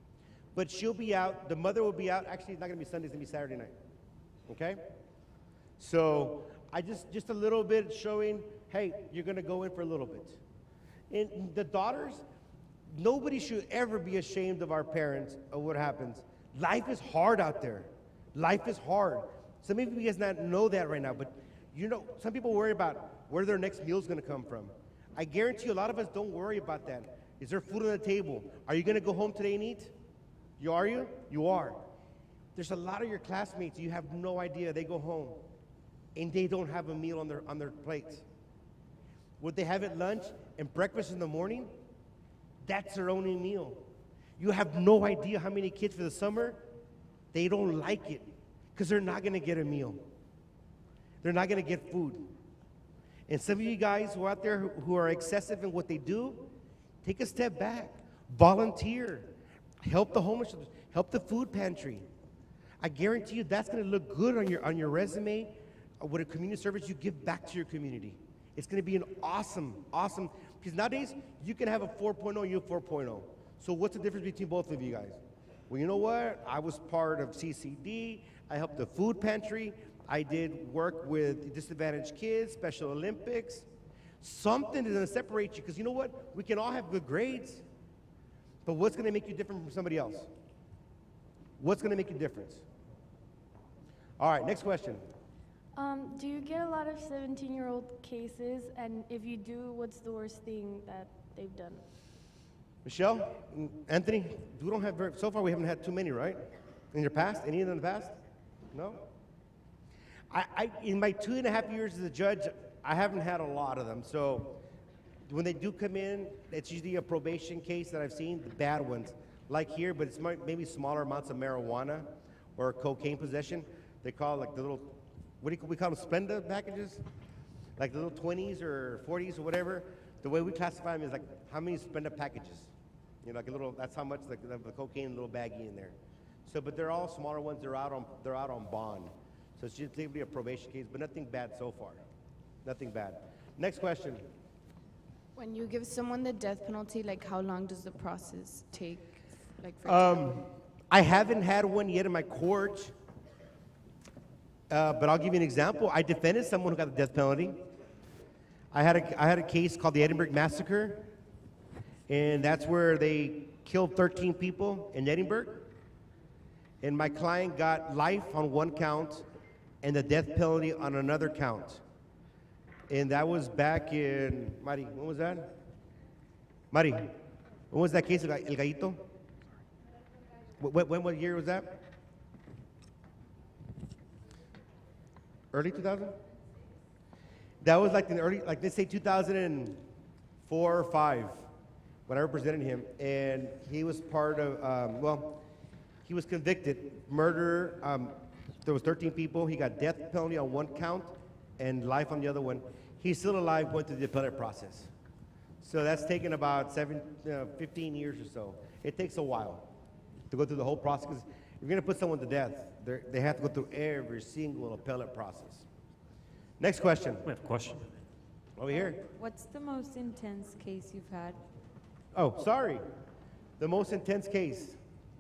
But she'll be out, the mother will be out. Actually, it's not going to be Sunday, it's going to be Saturday night. Okay? So I just, just a little bit showing, hey, you're gonna go in for a little bit. And the daughters, nobody should ever be ashamed of our parents or what happens. Life is hard out there. Life is hard. Some of you guys not know that right now, but you know, some people worry about where their next meal is gonna come from. I guarantee you a lot of us don't worry about that. Is there food on the table? Are you gonna go home today and eat? You are you? You are. There's a lot of your classmates, you have no idea, they go home and they don't have a meal on their, on their plates. What they have at lunch and breakfast in the morning, that's their only meal. You have no idea how many kids for the summer, they don't like it because they're not gonna get a meal. They're not gonna get food. And some of you guys who are out there who, who are excessive in what they do, take a step back, volunteer, help the homeless, help the food pantry. I guarantee you that's gonna look good on your, on your resume, what a community service you give back to your community. It's gonna be an awesome, awesome, because nowadays you can have a four point oh and you have four point oh. So what's the difference between both of you guys? Well, you know what? I was part of C C D, I helped the food pantry, I did work with disadvantaged kids, Special Olympics. Something is gonna separate you, because you know what? We can all have good grades, but what's gonna make you different from somebody else? What's gonna make you different? All right, next question. Um, do you get a lot of seventeen-year-old cases? And if you do, what's the worst thing that they've done? Michelle, Anthony, we don't have very, so far we haven't had too many, right? In your past, any of them in the past? No? I, I, in my two and a half years as a judge, I haven't had a lot of them. So when they do come in, it's usually a probation case that I've seen, the bad ones, like here, but it's maybe smaller amounts of marijuana or cocaine possession. They call it like the little, what do you, we call them, Splenda packages? Like the little twenties or forties or whatever. The way we classify them is like how many Splenda packages? You know, like a little, that's how much like the, the cocaine, a little baggie in there. So, but they're all smaller ones, they're out on, they're out on bond. So it's usually a probation case, but nothing bad so far. Nothing bad. Next question. When you give someone the death penalty, like how long does the process take? Like for Um, I haven't had one yet in my court, uh, but I'll give you an example. I defended someone who got the death penalty. I had a, I had a case called the Edinburgh Massacre, and that's where they killed thirteen people in Edinburgh. And my client got life on one count and the death penalty on another count. And that was back in, Mari, when was that? Mari, when was that case, El Gallito? When, when, what year was that? Early two thousand? That was like in the early, like let's say two thousand four or five, when I represented him. And he was part of, um, well, he was convicted, murder, um, there was thirteen people, he got death penalty on one count and life on the other one. He's still alive, went through the appellate process. So that's taken about seven, uh, fifteen years or so. It takes a while to go through the whole process. 'Cause if you're gonna put someone to death, they have to go through every single appellate process. Next question. We have a question. Over here. What's the most intense case you've had? Oh, sorry. The most intense case.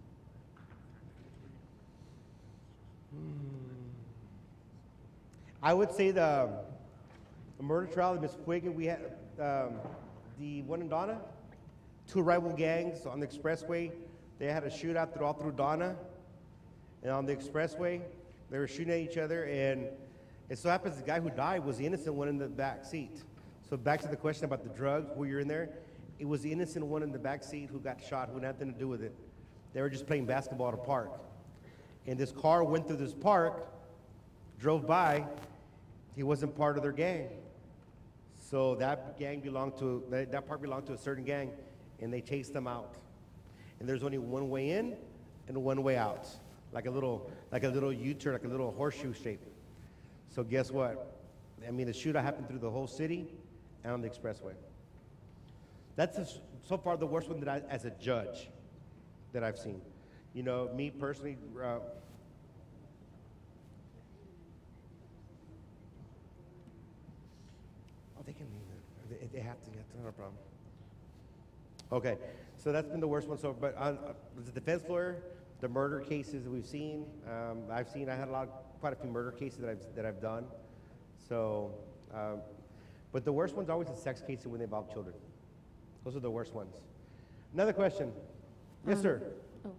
I would say the, the murder trial of Miss Fuego. We had um, the one in Donna, two rival gangs on the expressway. They had a shootout through, all through Donna, and on the expressway, they were shooting at each other. And it so happens the guy who died was the innocent one in the back seat. So back to the question about the drugs, who you're in there, it was the innocent one in the back seat who got shot, who had nothing to do with it. They were just playing basketball at a park. And this car went through this park, drove by, he wasn't part of their gang. So that gang belonged to, that, that park belonged to a certain gang, and they chased them out. And there's only one way in and one way out, like a little, like a little U-turn, like a little horseshoe shape. So guess what? I mean, the shootout happened through the whole city and on the expressway. That's a, so far the worst one that I, as a judge, that I've seen. You know, me personally, uh, oh, they can leave it. They, they have to, that's not a problem. Okay, so that's been the worst one. So, but on, uh, as a defense lawyer, the murder cases that we've seen. Um, I've seen, I had a lot, quite a few murder cases that I've, that I've done. So, um, but the worst ones are always the sex cases when they involve children. Those are the worst ones. Another question. Yes, Um, sir. Oh.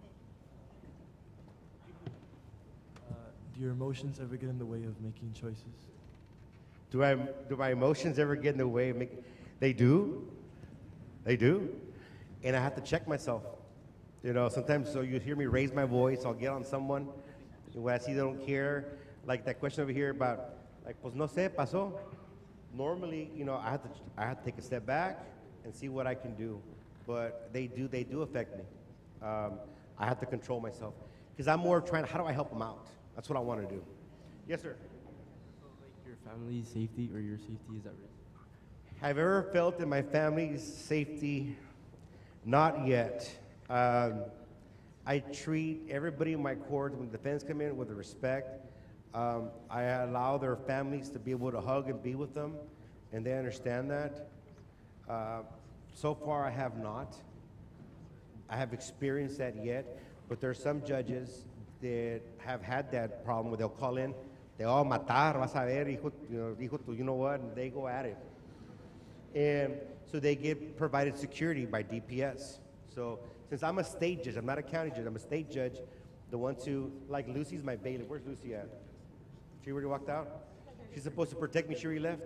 Uh, do your emotions ever get in the way of making choices? Do I, do my emotions ever get in the way of making, they do. They do. And I have to check myself. You know, sometimes, so you hear me raise my voice, I'll get on someone, when I see they don't care, like that question over here about, like, pues no sé, pasó. Normally, you know, I have to, I have to take a step back and see what I can do. But they do, they do affect me. Um, I have to control myself. Because I'm more trying, how do I help them out? That's what I want to do. Yes, sir. So, like, your family's safety or your safety is at risk? Have I ever felt that my family's safety? Not yet. Um, I treat everybody in my court, when the defense come in, with respect. Um, I allow their families to be able to hug and be with them, and they understand that. Uh, so far, I have not. I have experienced that yet, but there are some judges that have had that problem where they'll call in, they all matar, vas a ver, hijo, you know, hijo tu, you know what, and they go at it. And so they get provided security by D P S. So since I'm a state judge, I'm not a county judge, I'm a state judge, the one to, like Lucy's my bailiff. Where's Lucy at? She already walked out? She's supposed to protect me, she already left?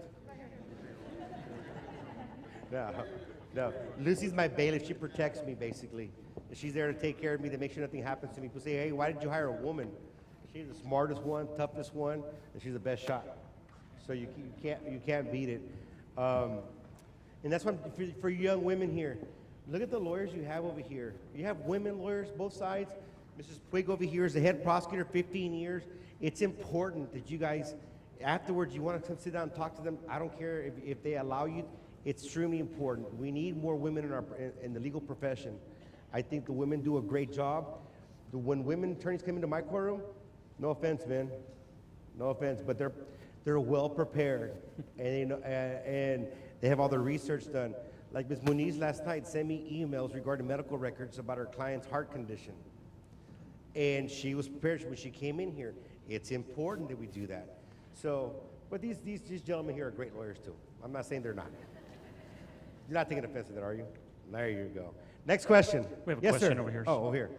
No, no. Lucy's my bailiff, she protects me basically. And she's there to take care of me, to make sure nothing happens to me. People say, hey, why did you hire a woman? She's the smartest one, toughest one, and she's the best shot. So you, you, can't, you can't beat it. Um, and that's why for, for young women here, look at the lawyers you have over here. You have women lawyers, both sides. Missus Puig over here is the head prosecutor, fifteen years. It's important that you guys, afterwards, you want to come sit down and talk to them. I don't care if, if they allow you. It's extremely important. We need more women in, our, in, in the legal profession. I think the women do a great job. The, when women attorneys come into my courtroom, no offense, man, no offense, but they're, they're well prepared, and they know, uh, and they have all their research done. Like Miz Muniz last night sent me emails regarding medical records about her client's heart condition. And she was prepared when she came in here. It's important that we do that. So, but these, these, these gentlemen here are great lawyers too. I'm not saying they're not. You're not taking offense to that, are you? There you go. Next question. We have a yes, question sir. over here. Oh, over here.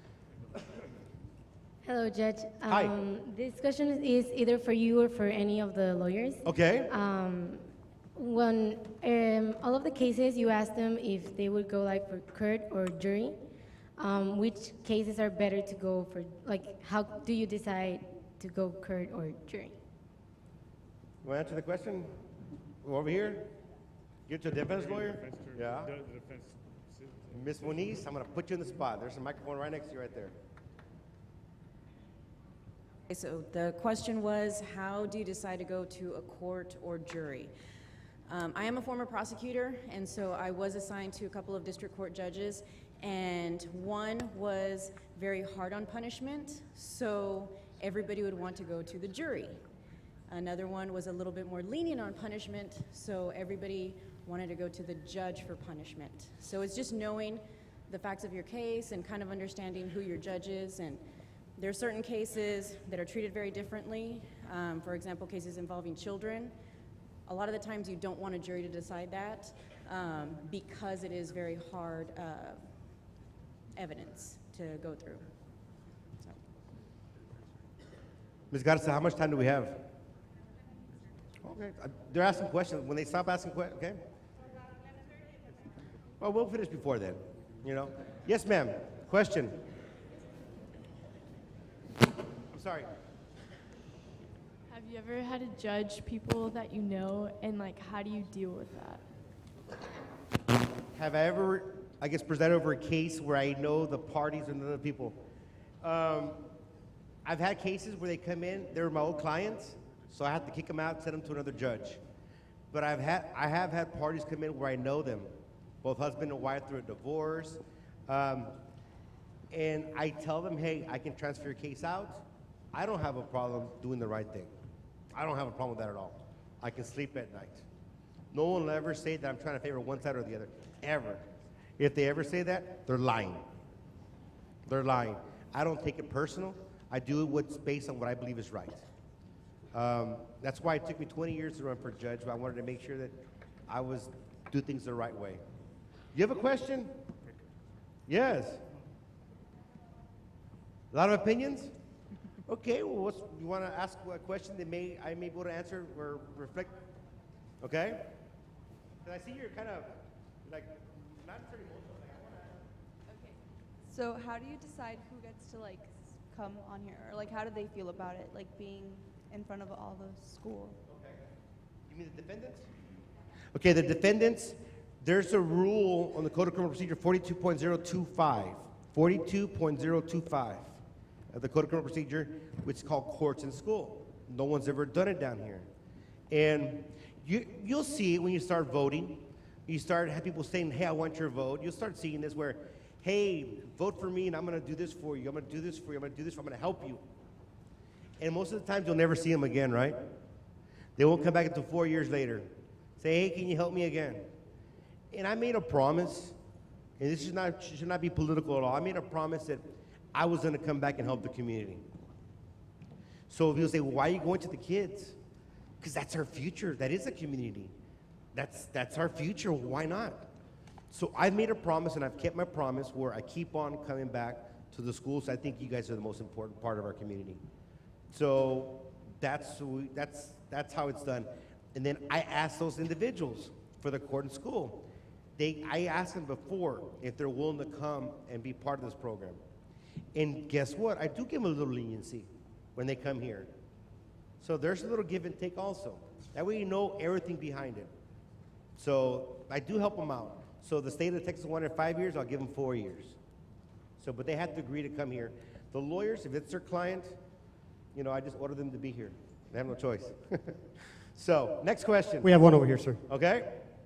Hello, Judge. Hi. Um, this question is either for you or for any of the lawyers. Okay. Um, when um, all of the cases, you asked them if they would go like for court or jury. Um, which cases are better to go for? Like, how do you decide to go court or jury? You want to answer the question? Over here? Get your defense lawyer? Yeah. Miss Moniz, I'm going to put you in the spot. There's a microphone right next to you right there. Okay, so the question was, how do you decide to go to a court or jury? Um, I am a former prosecutor, and so I was assigned to a couple of district court judges, and one was very hard on punishment, so everybody would want to go to the jury. Another one was a little bit more lenient on punishment, so everybody wanted to go to the judge for punishment. So it's just knowing the facts of your case and kind of understanding who your judge is. And there are certain cases that are treated very differently. Um, for example, cases involving children. A lot of the times you don't want a jury to decide that um, because it is very hard uh, evidence to go through. So. Miz Garza, how much time do we have? Okay, uh, they're asking questions. When they stop asking questions, okay? Well, we'll finish before then, you know? Yes, ma'am. Question. I'm sorry. Have you ever had to judge people that you know, and like, how do you deal with that? Have I ever, I guess, presided over a case where I know the parties and the people? Um, I've had cases where they come in, they were my old clients, so I have to kick them out and send them to another judge. But I've had, I have had parties come in where I know them, both husband and wife through a divorce. Um, and I tell them, hey, I can transfer your case out. I don't have a problem doing the right thing. I don't have a problem with that at all. I can sleep at night. No one will ever say that I'm trying to favor one side or the other, ever. If they ever say that, they're lying. They're lying. I don't take it personal. I do what's based on what I believe is right. Um, that's why it took me twenty years to run for judge, but I wanted to make sure that I was do things the right way. You have a question? Yes. A lot of opinions? Okay, well, what's, you want to ask a question that may I may be able to answer or reflect? Okay? Because I see you're kind of like not very emotional. Like, I want to. Okay. So how do you decide who gets to like s- come on here, or like how do they feel about it, like being in front of all the school? Okay. You mean the defendants? Okay, the defendants. There's a rule on the Code of Criminal Procedure forty-two point zero two five. forty-two point zero two five of the Code of Criminal Procedure, which is called courts in school. No one's ever done it down here. And you, you'll see it when you start voting. You start have people saying, hey, I want your vote. You'll start seeing this where, hey, vote for me and I'm gonna do this for you. I'm gonna do this for you. I'm gonna do this for you. I'm gonna help you. And most of the times you'll never see them again, right? They won't come back until four years later. Say, hey, can you help me again? And I made a promise, and this should not, should not be political at all. I made a promise that I was gonna come back and help the community. So if you'll say, well, why are you going to the kids? Because that's our future. That is a community. That's, that's our future. Why not? So I've made a promise, and I've kept my promise where I keep on coming back to the schools. I think you guys are the most important part of our community. So that's, that's, that's how it's done. And then I ask those individuals for the court and school. They, I asked them before if they're willing to come and be part of this program. And guess what? I do give them a little leniency when they come here. So there's a little give and take also. That way you know everything behind it. So I do help them out. So the state of Texas wanted five years, I'll give them four years. So, but they have to agree to come here. The lawyers, if it's their client, you know, I just order them to be here. They have no choice. So, next question. We have one over here, sir. Okay.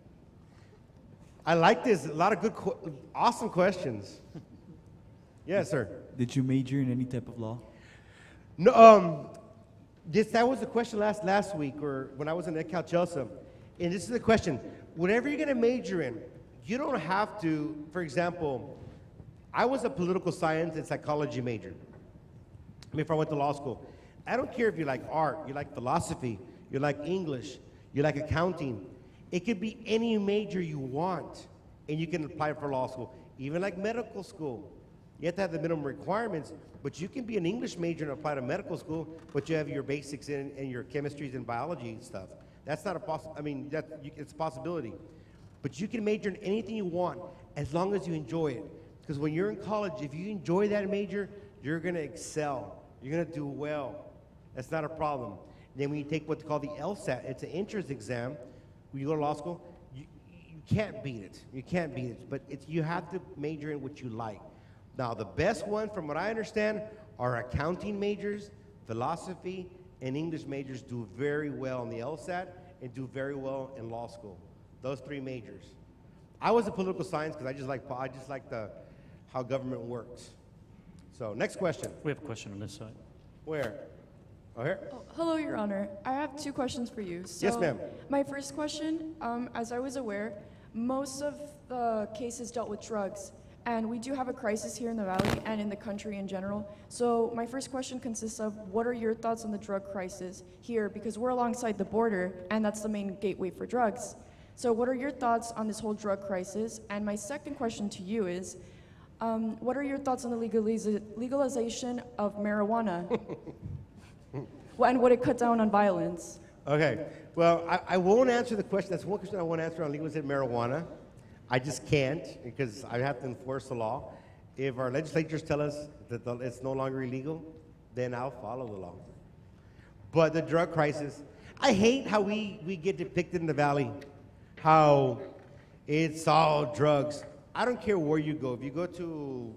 I like this. A lot of good, qu- awesome questions. Yes, sir. Did you major in any type of law? No. Um, this that was the question last last week, or when I was in Cal Chelsea. And this is the question: whatever you're going to major in, you don't have to. For example, I was a political science and psychology major. I mean, if I went to law school, I don't care if you like art, you like philosophy, you like English, you like accounting. It could be any major you want, and you can apply for law school. Even like medical school. You have to have the minimum requirements, but you can be an English major and apply to medical school, but you have your basics in and your chemistries and biology and stuff. That's not a poss- I mean, that, you, it's a possibility. But you can major in anything you want as long as you enjoy it. Because when you're in college, if you enjoy that major, you're gonna excel. You're gonna do well. That's not a problem. Then when you take what's called the LSAT, it's an entrance exam. When you go to law school, you, you can't beat it. You can't beat it, but it's, you have to major in what you like. Now, the best one, from what I understand, are accounting majors, philosophy, and English majors do very well in the LSAT and do very well in law school. Those three majors. I was a political science because I just like I just like the how government works. So, next question. We have a question on this side. Where? Oh, here? Oh, hello, Your Honor. I have two questions for you. So Yes, ma'am. My first question, um, as I was aware, most of the cases dealt with drugs, and we do have a crisis here in the Valley and in the country in general. So my first question consists of, what are your thoughts on the drug crisis here? Because we're alongside the border, and that's the main gateway for drugs. So what are your thoughts on this whole drug crisis? And my second question to you is, um, what are your thoughts on the legaliza- legalization of marijuana? Well, and would it cut down on violence? Okay. Well, I, I won't answer the question. That's one question I won't answer on legalization of marijuana. I just can't because I have to enforce the law. If our legislatures tell us that the, it's no longer illegal, then I'll follow the law. But the drug crisis, I hate how we, we get depicted in the Valley, how it's all drugs. I don't care where you go. If you go to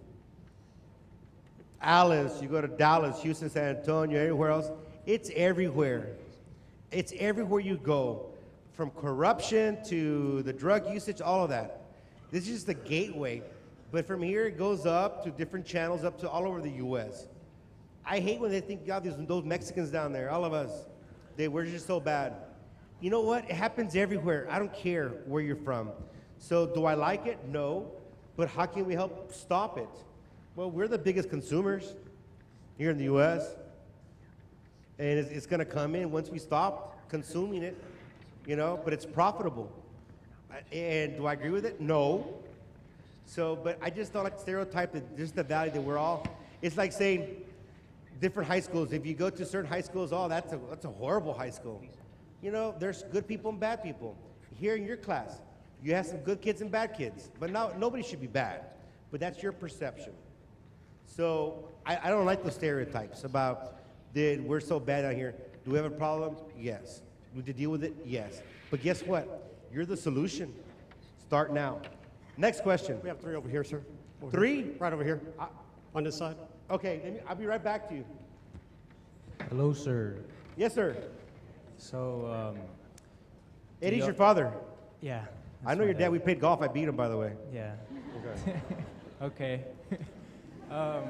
Alice, you go to Dallas, Houston, San Antonio, everywhere else, it's everywhere. It's everywhere you go, from corruption to the drug usage, all of that. This is just the gateway. But from here, it goes up to different channels, up to all over the U S I hate when they think, God, there's those Mexicans down there, all of us, they, we're just so bad. You know what? It happens everywhere. I don't care where you're from. So do I like it? No. But how can we help stop it? Well, we're the biggest consumers here in the U S, and it's, it's going to come in once we stop consuming it, you know, but it's profitable. I- And do I agree with it? No. So, but I just don't like to stereotype that just the value that we're all, it's like saying different high schools. If you go to certain high schools, oh, that's a, that's a horrible high school. You know, there's good people and bad people. Here in your class, you have some good kids and bad kids, but now nobody should be bad, but that's your perception. So I, I don't like those stereotypes about that we're so bad out here. Do we have a problem? Yes. Do we have to deal with it? Yes. But guess what? You're the solution. Start now. Next question. We have three over here, sir. Over Three? here. Right over here, I- on this side. Okay, let me, I'll be right back to you. Hello, sir. Yes, sir. So, um. Eddie's do your y'all- father. Yeah. I know your dad. We played golf. I beat him, by the way. Yeah. Okay. Okay. um. All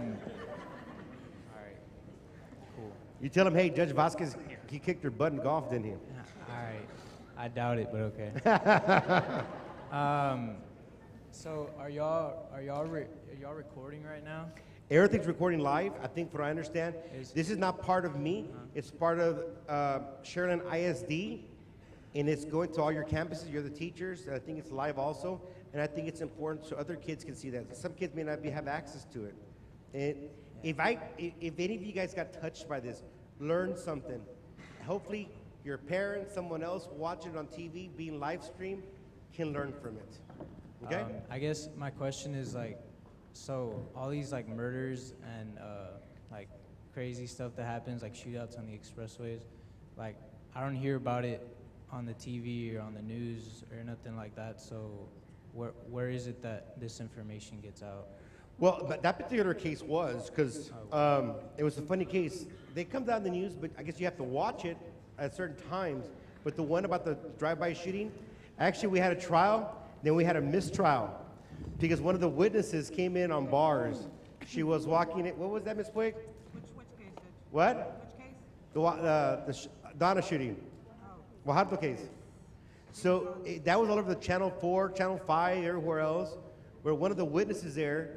right. Cool. You tell him, hey, Judge Vasquez, he kicked your butt in golf, didn't he? All right. I doubt it, but okay. um. So, are y'all are y'all re- are y'all recording right now? Everything's recording live. I think, from what I understand, Is- this is not part of me. It's part of uh, Sharyland I S D, and it's going to all your campuses. You're the teachers, and I think it's live also. And I think it's important so other kids can see that. Some kids may not be, have access to it. And if I, if if any of you guys got touched by this, learn something. Hopefully, your parents, someone else watching it on T V, being live streamed, can learn from it. Okay. Um, I guess my question is like, so all these like murders and uh, like crazy stuff that happens, like shootouts on the expressways, like I don't hear about it on the T V or on the news or nothing like that. So where where is it that this information gets out? Well, that, that particular case was because um, it was a funny case. They come down the news, but I guess you have to watch it at certain times. But the one about the drive-by shooting, actually, we had a trial, then we had a mistrial because one of the witnesses came in on bars. She was walking it. What was that, Miss Puig? Which, which case, Judge? What? Which case? The wa- uh, the sh- Donna shooting. Guajardo case. So it, that was all over the Channel four, Channel five, everywhere else, where one of the witnesses there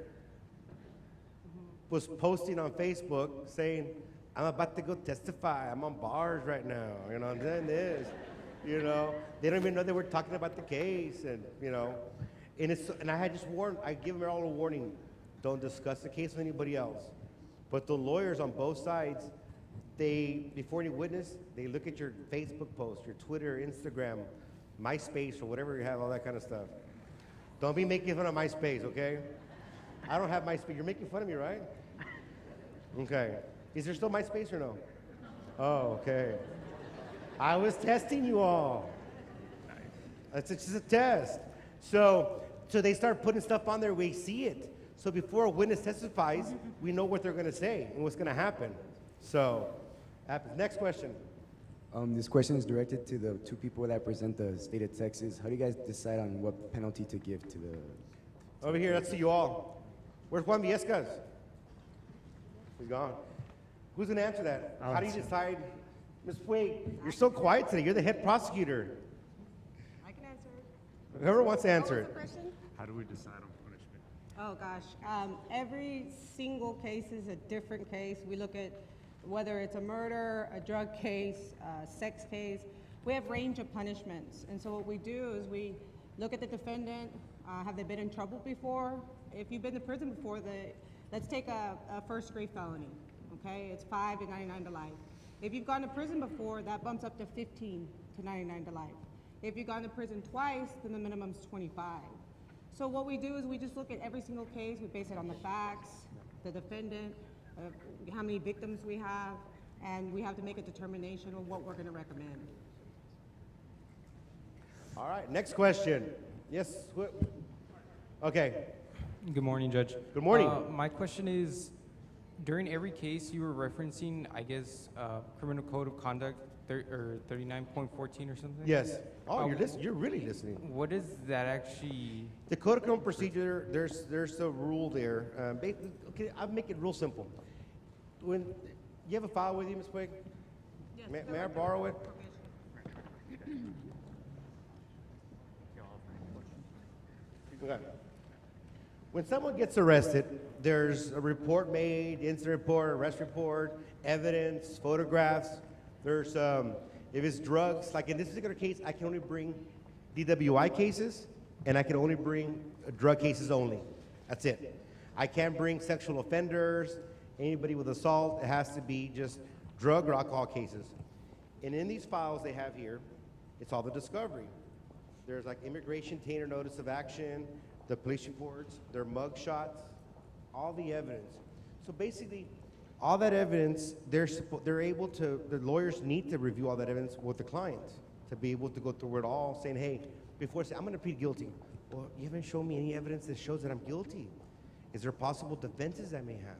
was posting on Facebook saying, I'm about to go testify. I'm on bars right now. You know, I'm doing this. You know, they don't even know they were talking about the case. And, you know, and, it's, and I had just warned, I give them all a warning. Don't discuss the case with anybody else. But the lawyers on both sides, they, before any witness, they look at your Facebook post, your Twitter, Instagram, MySpace, or whatever you have, all that kind of stuff. Don't be making fun of MySpace, okay? I don't have MySpace. You're making fun of me, right? Okay. Is there still MySpace or no? Oh, okay. I was testing you all. It's just a test. So, so they start putting stuff on there, we see it. So before a witness testifies, we know what they're gonna say and what's gonna happen. So, happens. Next question. Um, this question is directed to the two people that represent the state of Texas. How do you guys decide on what penalty to give to the... Over here, that's to you all. Where's Juan Viescas? He's gone. Who's gonna answer that? I'll How do you answer. decide? Miz Puig, you're so quiet today. You're the head prosecutor. I can answer it. Whoever wants to What answer was it. the question? How do we decide on punishment? Oh, gosh. Um, every single case is a different case. We look at whether it's a murder, a drug case, a sex case. We have range of punishments. And so what we do is we look at the defendant. Uh, have they been in trouble before? If you've been to prison before, the, let's take a, a first degree felony. Okay, it's five to ninety-nine to life. If you've gone to prison before, that bumps up to fifteen to ninety-nine to life. If you've gone to prison twice, then the minimum's twenty-five. So what we do is we just look at every single case. We base it on the facts, the defendant, uh, how many victims we have, and we have to make a determination on what we're going to recommend. All right, next question. Yes. wh- Okay. Good morning, Judge. Good morning. Uh, my question is, during every case you were referencing, I guess, uh, Criminal Code of Conduct thir- or thirty-nine point fourteen or something? Yes. Oh, Uh, you're lis- you're really listening. What is that actually? The Code of Criminal Procedure, there's there's a rule there. Um, ba- okay, I'll make it real simple. When you have a file with you, Miz Puig? Yes, May, the may I record borrow it? Okay. When someone gets arrested, there's a report made, incident report, arrest report, evidence, photographs. There's, um, if it's drugs, like in this particular case, I can only bring D W I cases, and I can only bring uh, drug cases only. That's it. I can't bring sexual offenders, anybody with assault. It has to be just drug or alcohol cases. And in these files they have here, it's all the discovery. There's like immigration tainter notice of action, the police reports, their mug shots, all the evidence. So basically, all that evidence, they're, suppo- they're able to, the lawyers need to review all that evidence with the client to be able to go through it all, saying, hey, before saying, I'm gonna plead guilty. Well, you haven't shown me any evidence that shows that I'm guilty. Is there possible defenses I may have?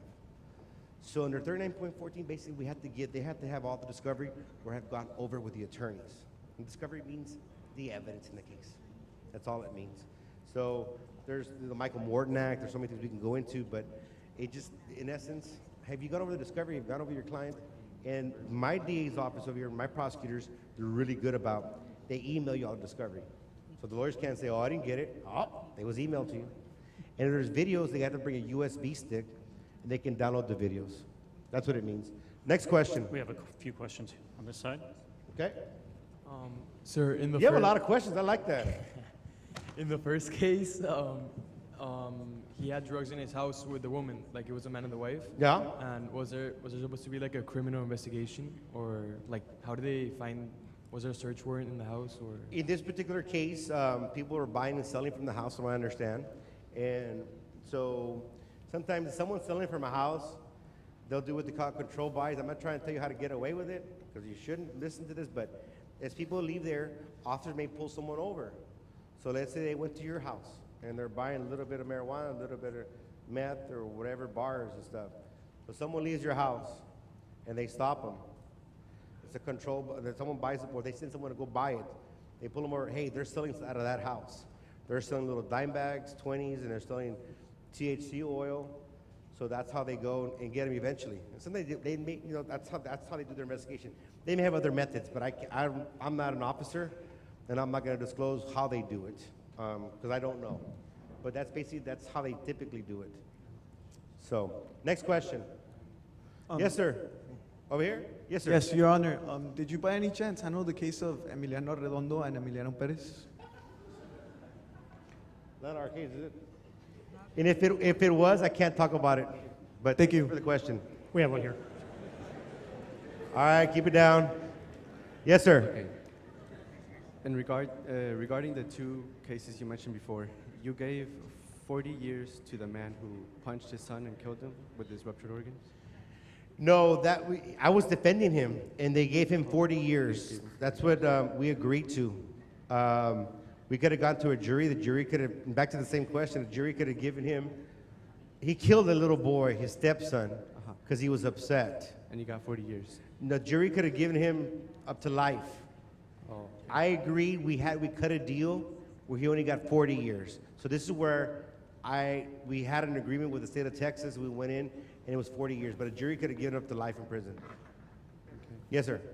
So under thirty-nine point fourteen, basically we have to get, they have to have all the discovery or have gone over with the attorneys. And discovery means the evidence in the case. That's all it means. So there's the Michael Morton Act, there's so many things we can go into, but it just, in essence, have you gone over the discovery, have you gone over your client? And my D A's office over here, my prosecutors, they're really good about, they email you all the discovery. So the lawyers can't say, oh, I didn't get it. Oh, it was emailed to you. And if there's videos, they have to bring a U S B stick, and they can download the videos. That's what it means. Next question. We have a few questions on this side. Okay. Um, sir, in the You have a fir- lot of questions, I like that. In the first case, um, um, he had drugs in his house with the woman, like it was a man and the wife. Yeah. And was there was there supposed to be like a criminal investigation, or like how did they find? Was there a search warrant in the house, or? In this particular case, um, people are buying and selling from the house, from what I understand. And so sometimes if someone's selling from a house, they'll do what they call control buys. I'm not trying to tell you how to get away with it, because you shouldn't listen to this, but as people leave there, officers may pull someone over. So let's say they went to your house, and they're buying a little bit of marijuana, a little bit of meth, or whatever, bars and stuff. So someone leaves your house, and they stop them. It's a control, bu- that someone buys it, or they send someone to go buy it. They pull them over, hey, they're selling out of that house. They're selling little dime bags, twenties, and they're selling T H C oil. So that's how they go and get them eventually. And sometimes they, they make, you know, that's how, that's how they do their investigation. They may have other methods, but I, ca- I, I'm not an officer, and I'm not gonna disclose how they do it, because I don't know. But that's basically, that's how they typically do it. So, next question. Um, Yes, sir. Over here? Yes, sir. Yes, Your Honor. Um, did you by any chance handle the case of Emiliano Redondo and Emiliano Perez? Not our case, is it? And if it, if it was, I can't talk about it. But thank you for the question. We have one here. All right, keep it down. Yes, sir. Okay. In regard, uh, regarding the two cases you mentioned before, you gave forty years to the man who punched his son and killed him with his ruptured organs? No, that we, I was defending him, and they gave him forty years. That's what um, we agreed to. Um, we could have gone to a jury. The jury could have, back to the same question, the jury could have given him, he killed a little boy, his stepson, because he was upset. And you got forty years? The jury could have given him up to life. Oh. I agreed, we had, we cut a deal where he only got forty years. So this is where I, we had an agreement with the state of Texas, we went in, and it was forty years, but a jury could have given up to life in prison. Okay. Yes, sir.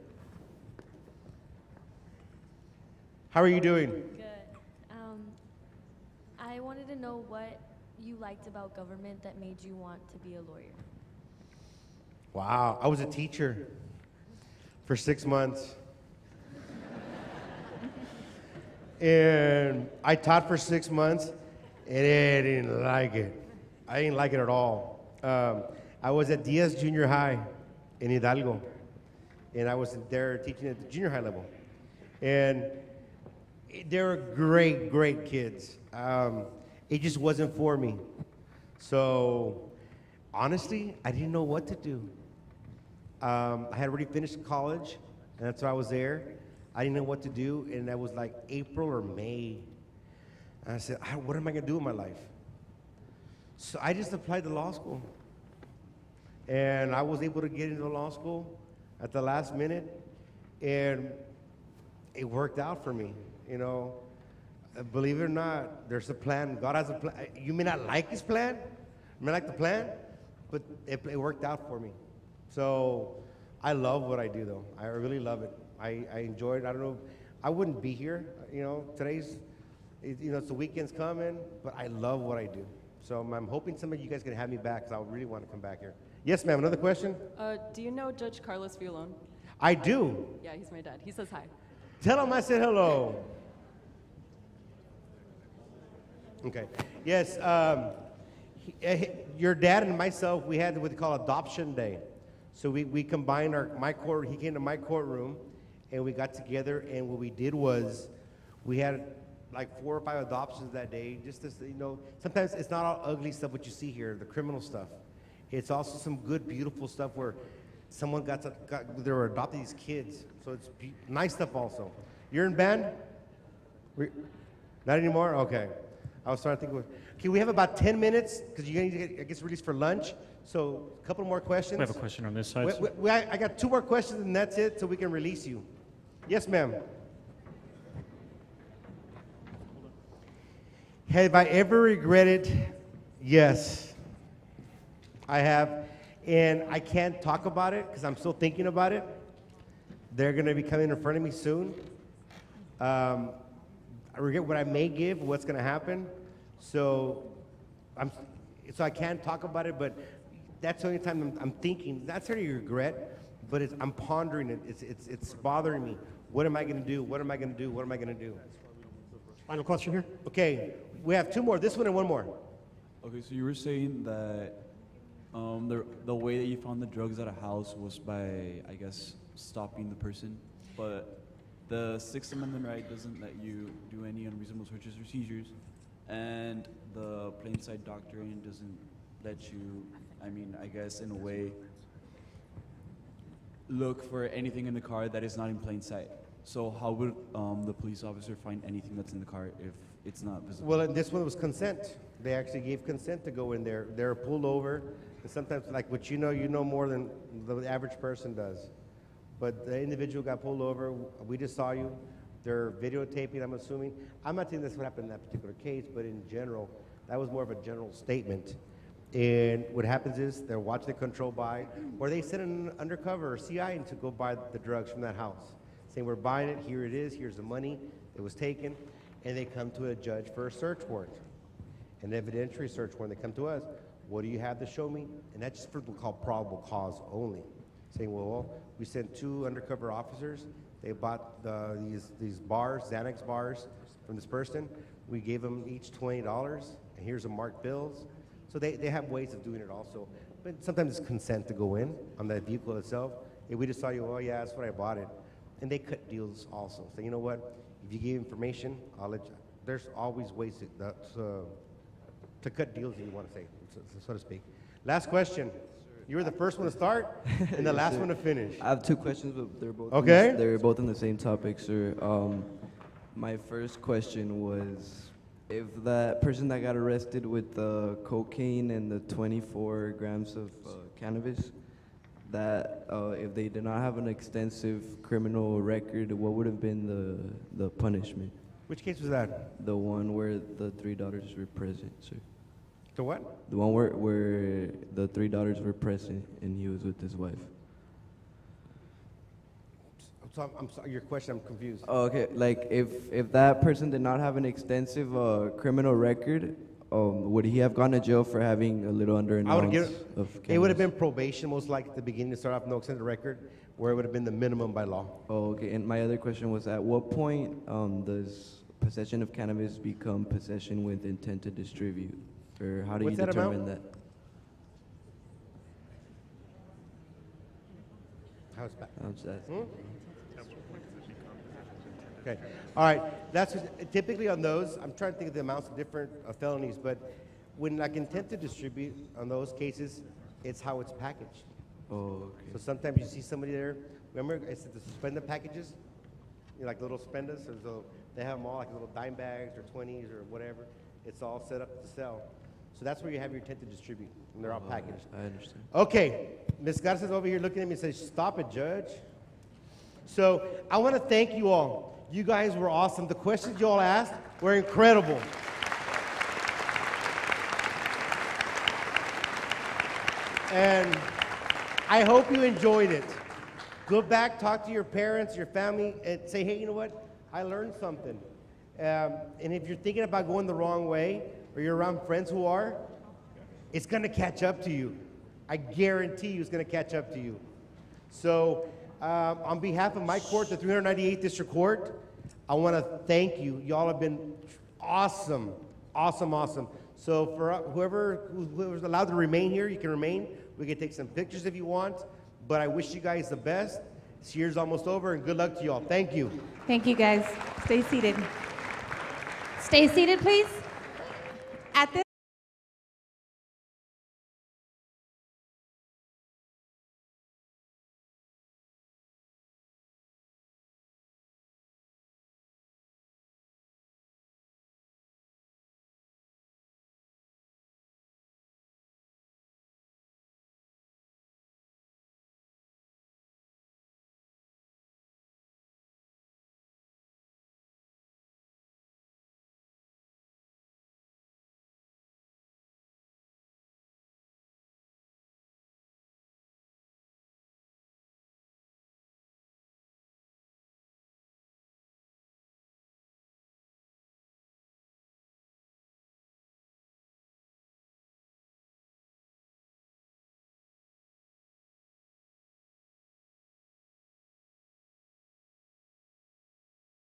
How are you doing? Good. Um, I wanted to know what you liked about government that made you want to be a lawyer. Wow, I was a teacher for six months. And I taught for six months, and I didn't like it. I didn't like it at all. Um, I was at Diaz Junior High in Hidalgo, and I was there teaching at the junior high level. And they were great, great kids. Um, it just wasn't for me. So honestly, I didn't know what to do. Um, I had already finished college, and that's why I was there. I didn't know what to do, and that was like April or May. And I said, "I- what am I gonna do in my life? So I just applied to law school. And I was able to get into law school at the last minute, and it worked out for me, you know. Uh, Believe it or not, there's a plan. God has a plan. You may not like his plan, you may not like the plan, but it, it worked out for me. So I love what I do, though. I really love it. I, I enjoy it. I don't know, I wouldn't be here, you know. Today's, it, you know, it's the weekend's coming, but I love what I do. So I'm, I'm hoping some of you guys can have me back because I really want to come back here. Yes, ma'am. Another question? Uh, do you know Judge Carlos Violon? I do. Yeah, he's my dad. He says hi. Tell him I said hello. Okay. Yes. Um, he, uh, your dad and myself, we had what they call adoption day. So we, we combined our my court. He came to my courtroom, and we got together. And what we did was, we had like four or five adoptions that day. Just as you know, sometimes it's not all ugly stuff what you see here, the criminal stuff. It's also some good, beautiful stuff where someone got, to, got they were adopting these kids. So it's be, nice stuff also. You're in band? We, not anymore? Okay. I was starting to think, okay, we have about ten minutes because you're going to get, I guess, released for lunch. So a couple more questions. We have a question on this side. We, we, we, I, I got two more questions and that's it, so we can release you. Yes, ma'am. Have I ever regretted? Yes, I have. And I can't talk about it because I'm still thinking about it. They're going to be coming in front of me soon. Um, I regret what I may give, what's going to happen. So, I'm, so I can't talk about it, but that's the only time I'm, I'm thinking. That's really regret, but it's, I'm pondering it. It's, it's, it's bothering me. What am I going to do? What am I going to do? What am I going to do? Final question here. Okay, we have two more. This one and one more. Okay, so you were saying that um, the, the way that you found the drugs at a house was by, I guess, stopping the person, but the Sixth Amendment right doesn't let you do any unreasonable searches or seizures, and the plain sight doctrine doesn't let you, I mean, I guess in a way, look for anything in the car that is not in plain sight. So how would um, the police officer find anything that's in the car if it's not visible? Well, and this one was consent. They actually gave consent to go in there. They're pulled over, and sometimes, like what you know, you know more than the average person does. But the individual got pulled over. We just saw you. They're videotaping, I'm assuming. I'm not saying that's what happened in that particular case, but in general, that was more of a general statement. And what happens is they're watching the control buy, or they send an undercover or C I in to go buy the drugs from that house, saying we're buying it, here it is, here's the money that was taken, and they come to a judge for a search warrant, an evidentiary search warrant. They come to us, what do you have to show me? And that's just for what we call probable cause only. Saying, well, well, we sent two undercover officers. They bought the, these, these bars, Xanax bars, from this person. We gave them each twenty dollars, and here's some marked bills. So they, they have ways of doing it also. But sometimes it's consent to go in on the vehicle itself. If we just saw you, oh yeah, that's what I bought it. And they cut deals also. So you know what? If you give information, I'll let you. There's always ways to, that's, uh, to cut deals if you want to say, so, so to speak. Last question. You were the first one to start and the Yes, last sir. one to finish. I have two questions, but they're both Okay. In the, they're both in the same topic, sir. Um, my first question was, if that person that got arrested with the cocaine and the twenty-four grams of uh, cannabis, that uh, if they did not have an extensive criminal record, what would have been the the punishment? Which case was that? The one where the three daughters were present, sir. The what? The one where, where the three daughters were present and he was with his wife. So I'm, I'm sorry, your question, I'm confused. Oh, okay, like if if that person did not have an extensive uh, criminal record, um, would he have gone to jail for having a little under an I would ounce give of it would have cannabis? been probation most likely at the beginning to start off no extended record, where it would have been the minimum by law. Oh, okay. And my other question was, at what point um, does possession of cannabis become possession with intent to distribute, or how do What's you that determine amount? that? How's that? How's that? Hmm? Okay, all right, that's what- typically on those, I'm trying to think of the amounts of different uh, felonies, but when like intent to distribute on those cases, it's how it's packaged. Oh, okay. So sometimes you see somebody there, remember I said the suspended packages? You know, like little spendas, or so they have them all like little dime bags or twenties or whatever. It's all set up to sell. So that's where you have your intent to distribute, and they're all Oh, packaged. I understand. Okay, Miz Garza's over here looking at me and says, stop it, Judge. So I want to thank you all. You guys were awesome. The questions you all asked were incredible. And I hope you enjoyed it. Go back, talk to your parents, your family, and say, hey, you know what? I learned something. Um, and if you're thinking about going the wrong way, or you're around friends who are, it's going to catch up to you. I guarantee you it's going to catch up to you. So uh, on behalf of my court, the three hundred ninety-eighth District Court, I want to thank you. Y'all have been awesome, awesome, awesome. So for whoever whoever's allowed to remain here, you can remain. We can take some pictures if you want. But I wish you guys the best. This year's almost over, and good luck to y'all. Thank you. Thank you, guys. Stay seated. Stay seated, please. At this